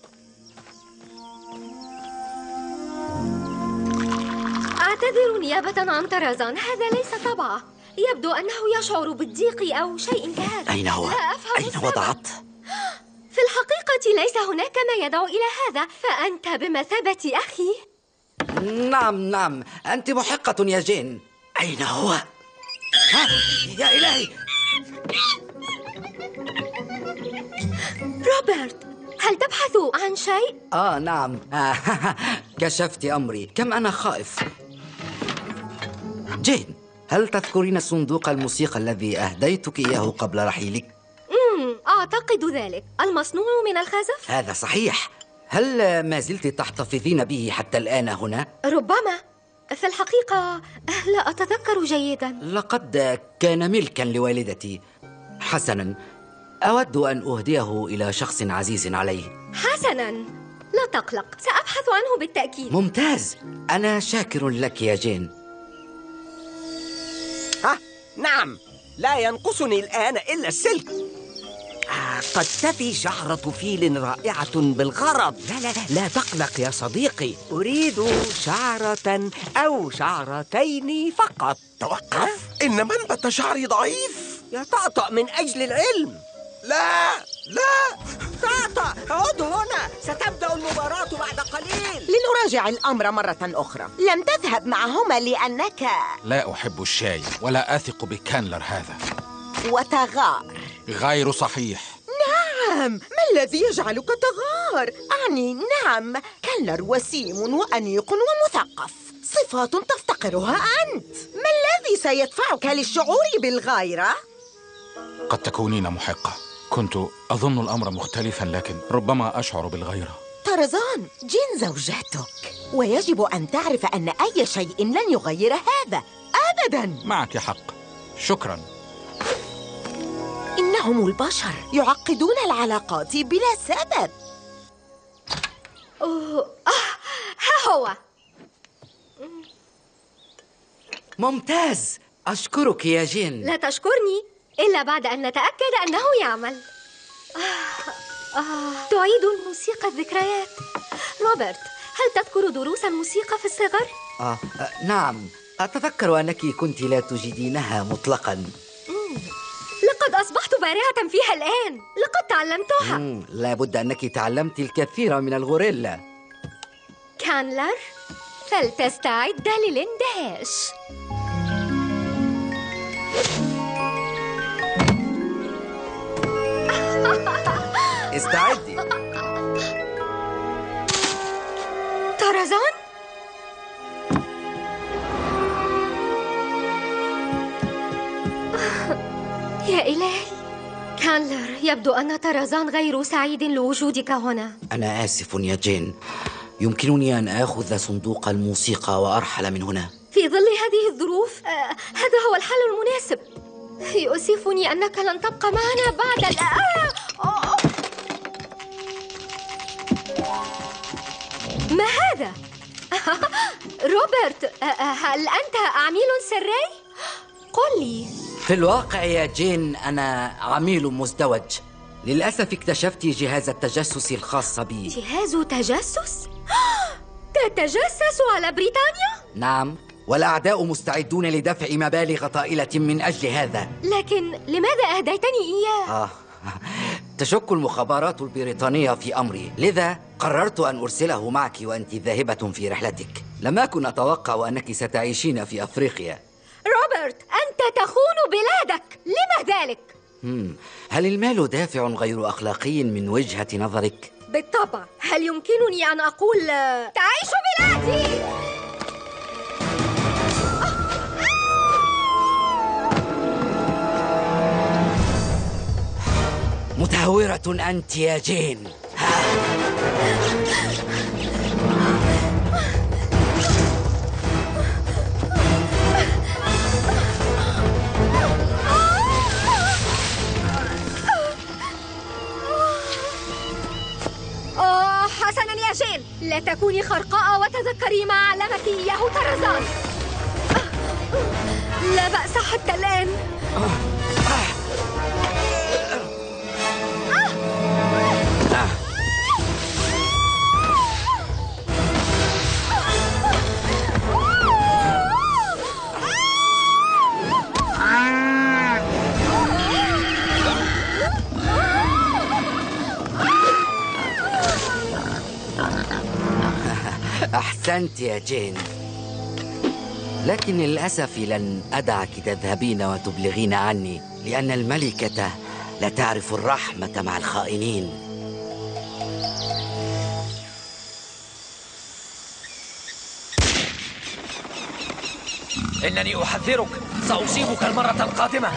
أعتذر نيابة عن طرزان، هذا ليس طبعه. يبدو أنه يشعر بالضيق أو شيء كهذا. أين هو؟ لا أفهم أين السبب. وضعت؟ في الحقيقة ليس هناك ما يدعو إلى هذا، فأنت بمثابة أخي. نعم، أنت محقة يا جين. أين هو؟ يا إلهي! روبرت، هل تبحث عن شيء؟ نعم. كشفت أمري، كم أنا خائف. جين، هل تذكرين صندوق الموسيقى الذي أهديتك إياه قبل رحيلك؟ أعتقد ذلك. المصنوع من الخزف؟ هذا صحيح. هل ما زلت تحتفظين به حتى الآن هنا؟ ربما. في الحقيقة لا أتذكر جيدا. لقد كان ملكا لوالدتي. حسنا، أود أن أهديه إلى شخص عزيز عليه. حسنا، لا تقلق، سأبحث عنه بالتأكيد. ممتاز، أنا شاكر لك يا جين. نعم، لا ينقصني الآن إلا السلك. قد تفي شعرة فيل رائعة بالغرض. لا تقلق يا صديقي. أريد شعرة أو شعرتين فقط. توقف، إن منبت شعري ضعيف. يتعطأ من أجل العلم. لا تعطأ، عد هنا، ستبدأ المباراة بعد قليل. لنراجع الأمر مرة أخرى. لم تذهب معهما لأنك لا أحب الشاي ولا أثق بكانلر هذا. وتغار. غير صحيح. نعم، ما الذي يجعلك تغار؟ أعني نعم، كانلر وسيم وأنيق ومثقف، صفات تفتقرها أنت. ما الذي سيدفعك للشعور بالغيرة؟ قد تكونين محقة. كنت أظن الأمر مختلفا، لكن ربما أشعر بالغيرة. طرزان، جين زوجتك، ويجب أن تعرف أن أي شيء لن يغير هذا أبداً. معك حق. شكراً. إنهم البشر يعقدون العلاقات بلا سبب. ها هو. ممتاز، أشكرك يا جين. لا تشكرني إلا بعد أن نتأكد أنه يعمل. تعيد الموسيقى الذكريات. روبرت، هل تذكر دروس الموسيقى في الصغر؟ نعم، أتذكر أنك كنت لا تجيدينها مطلقاً. لقد أصبحت بارعة فيها الآن. لقد تعلمتها. لابد أنك تعلمت الكثير من الغوريلا. كانلر، فلتستعد للاندهاش. استعدي. طرزان؟ يا إلهي، كانلر، يبدو أن طرزان غير سعيد لوجودك هنا. أنا آسف يا جين. يمكنني أن آخذ صندوق الموسيقى وأرحل من هنا. في ظل هذه الظروف هذا هو الحل المناسب. يؤسفني أنك لن تبقى معنا بعد ما هذا؟ روبرت، هل أنت عميل سري؟ قل لي. في الواقع يا جين أنا عميل مزدوج. للأسف اكتشفت جهاز التجسس الخاص بي. جهاز تجسس؟ تتجسس على بريطانيا؟ نعم، والأعداء مستعدون لدفع مبالغ طائلة من أجل هذا. لكن لماذا أهديتني إياه؟ تشك المخابرات البريطانية في أمري، لذا قررت أن أرسله معك وأنت ذاهبة في رحلتك. لم أكن أتوقع أنك ستعيشين في أفريقيا. روبرت، أنت تخون بلادك، لما ذلك؟ هل المال دافع غير أخلاقي من وجهة نظرك؟ بالطبع. هل يمكنني أن أقول تعيش بلادي؟ متهورة أنت يا جين. حسناً يا جين، لا تكوني خرقاء وتذكري ما علمك إياه طرزان. لا بأس حتى الآن. أحسنت يا جين، لكن للأسف لن أدعك تذهبين وتبلغين عني، لأن الملكة لا تعرف الرحمة مع الخائنين. إنني أحذرك، سأصيبك المرة القادمة.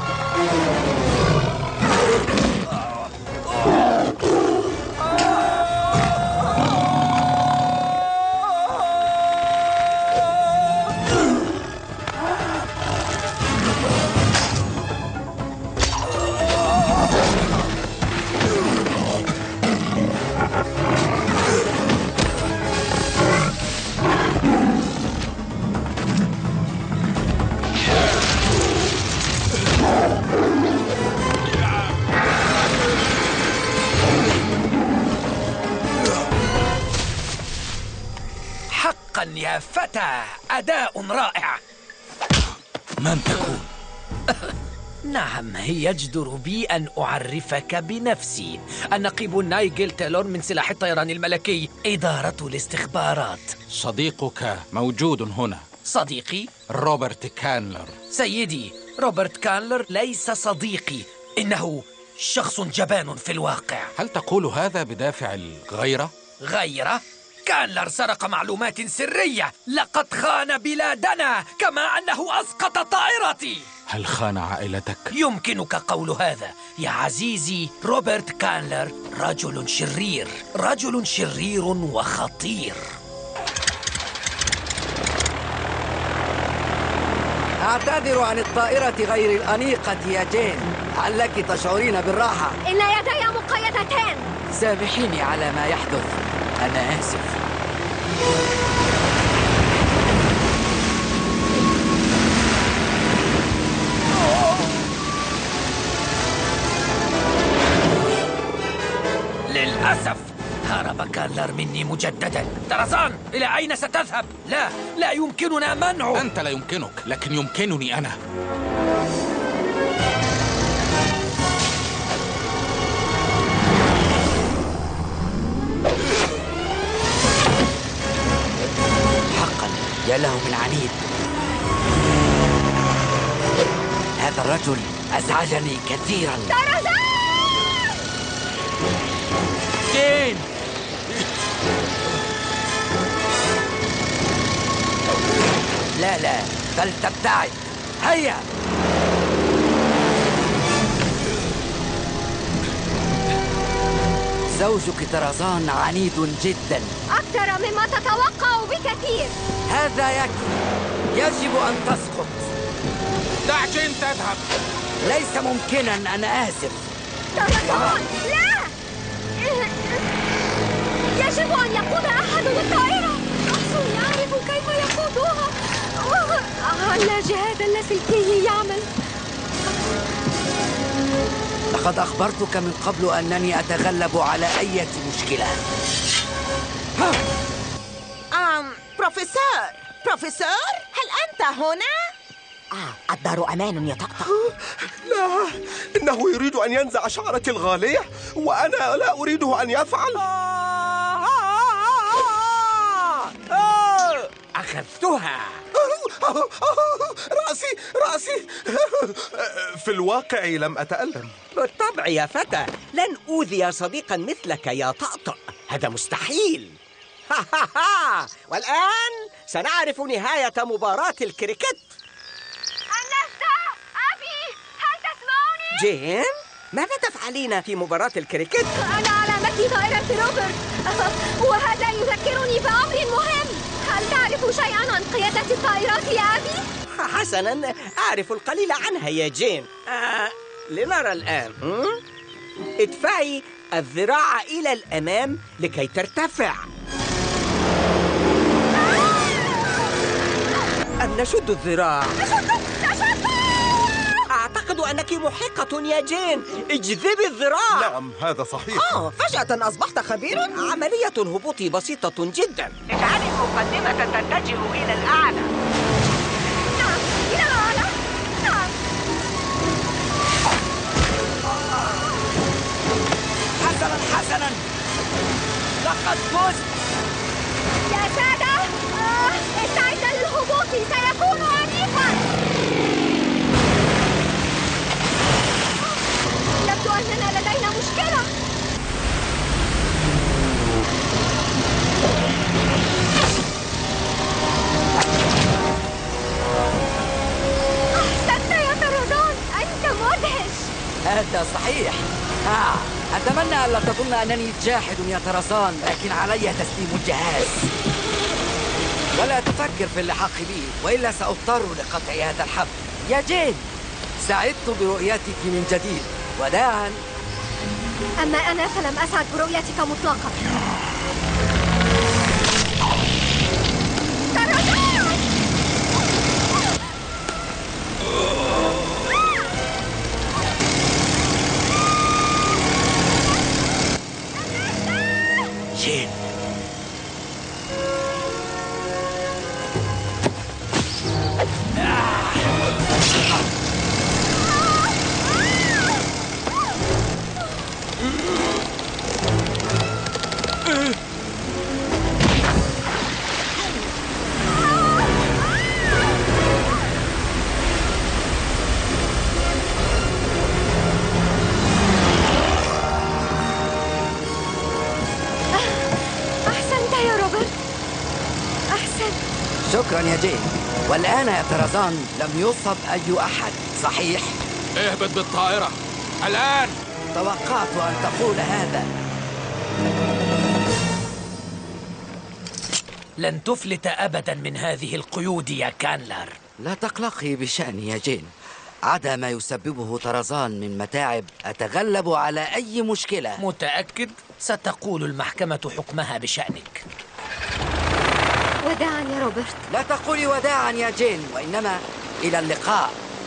يا فتى، أداء رائع. من تكون؟ نعم، يجدر بي أن أعرفك بنفسي. النقيب نايجل تيلور من سلاح الطيران الملكي، إدارة الاستخبارات. صديقك موجود هنا. صديقي؟ روبرت كانلر. سيدي، روبرت كانلر ليس صديقي، إنه شخص جبان في الواقع. هل تقول هذا بدافع الغيرة؟ غيرة؟ كانلر سرق معلومات سرية، لقد خان بلادنا، كما أنه أسقط طائرتي. هل خان عائلتك؟ يمكنك قول هذا يا عزيزي. روبرت كانلر رجل شرير، رجل شرير وخطير. أعتذر عن الطائرة غير الأنيقة يا جين، لعلك تشعرين بالراحة. إن يدي مقيدتان. سامحيني على ما يحدث، أنا آسف. للأسف هرب كانلر مني مجددا. طرزان، إلى أين ستذهب؟ لا يمكننا منعه. أنت لا يمكنك، لكن يمكنني أنا. حقا يا له من عنيد. هذا الرجل أزعجني كثيرا. طرزان! جين! لا فلتبتعد. هيا. زوجك طرزان عنيد جدا، أكثر مما تتوقع بكثير. هذا يكفي، يجب أن تسقط. دع جين تذهب. ليس ممكنا، أنا آسف. طرزان، لا! يجب أن يقود أحد الطائرة. شخص يعرف كيف يقودها. اللاجئ اللاسلكي يعمل. لقد أخبرتك من قبل أنني أتغلب على أي مشكلة. بروفيسور هل أنت هنا؟ الدار أمان يا طقطق. لا، إنه يريد أن ينزع شعرك الغالية وأنا لا أريده أن يفعل. أخذتها. رأسي. في الواقع لم أتألم. بالطبع يا فتى، لن أوذي صديقا مثلك يا طقطق، هذا مستحيل. والآن سنعرف نهاية مباراة الكريكت. أبي، هل تسمعني؟ جين، ماذا تفعلين في مباراة الكريكت؟ أنا على متن طائرة روبرت، وهذا يذكرني بأمر مهم. هل تعرف شيئاً عن قيادة الطائرات يا أبي؟ حسناً، أعرف القليل عنها يا جين. لنرى الآن. ادفعي الذراع إلى الأمام لكي ترتفع. أن نشد الذراع. أعتقد أنك محقة يا جين. اجذبي الذراع. نعم، هذا صحيح. فجأة أصبحت خبيراً. عملية الهبوط بسيطة جدا. اجعلي المقدمة تتجه إلى الأعلى. نعم، إلى الأعلى. نعم. حسناً، لقد فزت. يا سادة، استعد للهبوط، سيكون عنيفاً. يبدو أننا لدينا مشكلة. أحسنت يا طرزان، أنت مدهش. هذا صحيح. أتمنى ألا تظن أنني جاحد يا طرزان، لكن علي تسليم الجهاز. ولا تفكر في اللحاق بي، وإلا سأضطر لقطع هذا الحبل. يا جين، سعدت برؤيتك من جديد. وداعا. أما أنا فلم أسعد برؤيتك مطلقا. جين، شكرا يا جين. والآن يا طرزان لم يصب أي أحد، صحيح؟ اهبط بالطائرة الآن. توقعت أن تقول هذا. لن تفلت أبدا من هذه القيود يا كانلر. لا تقلقي بشأني يا جين. عدا ما يسببه طرزان من متاعب أتغلب على أي مشكلة. متأكد؟ ستقول المحكمة حكمها بشأنك. وداعا يا روبرت. لا تقولي وداعا يا جين، وإنما إلى اللقاء.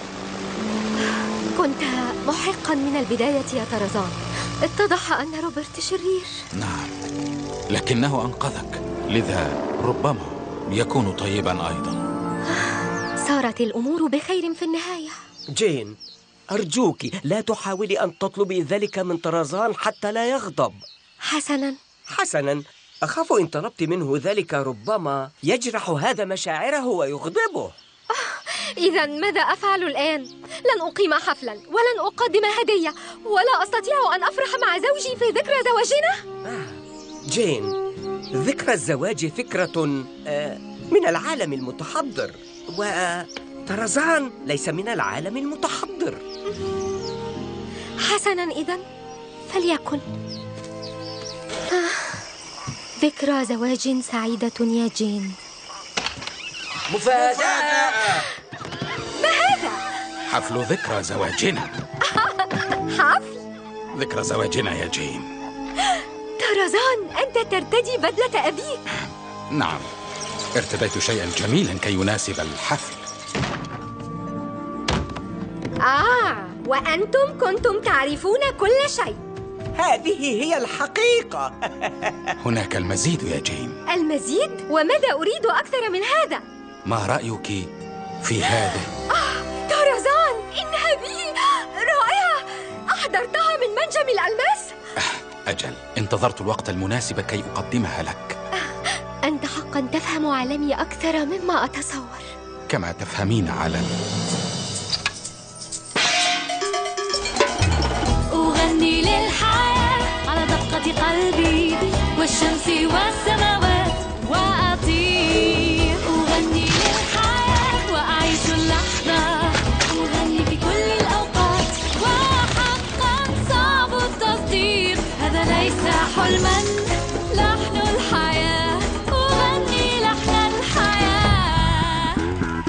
كنت محقا من البداية يا طرزان. اتضح أن روبرت شرير. نعم، لكنه أنقذك، لذا ربما يكون طيبا أيضا. صارت الأمور بخير في النهاية. جين، أرجوك لا تحاولي أن تطلبي ذلك من طرزان حتى لا يغضب. حسناً، أخاف إن طلبت منه ذلك ربما يجرح هذا مشاعره ويغضبه. إذا ماذا أفعل الآن؟ لن أقيم حفلاً ولن أقدم هدية ولا أستطيع أن أفرح مع زوجي في ذكرى زواجنا. جين، ذكرى الزواج فكرة من العالم المتحضر، وطرزان ليس من العالم المتحضر. حسناً، إذن فليكن. ذكرى زواج سعيدة يا جين. مفاجأة! ما هذا؟ حفل ذكرى زواجنا. حفل؟ ذكرى زواجنا يا جين. طرزان، أنت ترتدي بدلة أبيك. نعم، ارتديت شيئا جميلا كي يناسب الحفل. وأنتم كنتم تعرفون كل شيء. هذه هي الحقيقة. هناك المزيد يا جين. المزيد؟ وماذا أريد أكثر من هذا؟ ما رأيك في هذه؟ طرزان، إنها به رائعة. أحضرتها من منجم الألماس؟ أجل، انتظرت الوقت المناسب كي أقدمها لك. أنت حقا تفهم عالمي أكثر مما أتصور. كما تفهمين عالمي. أغني للحياة على دقة قلبي والشمس والسماوات وأطير. أغني للحياة وأعيش اللحظة. أغني في كل الأوقات وحقا صعب التصديق. هذا ليس حلما، لحن الحياة. أغني لحن الحياة.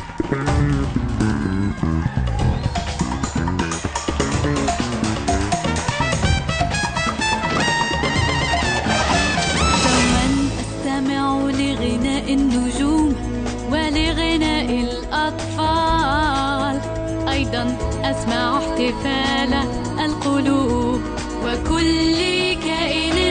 دوما أستمع لغناء النجوم ولغناء الأطفال. أيضا أسمع احتفال القلوب وكل كائن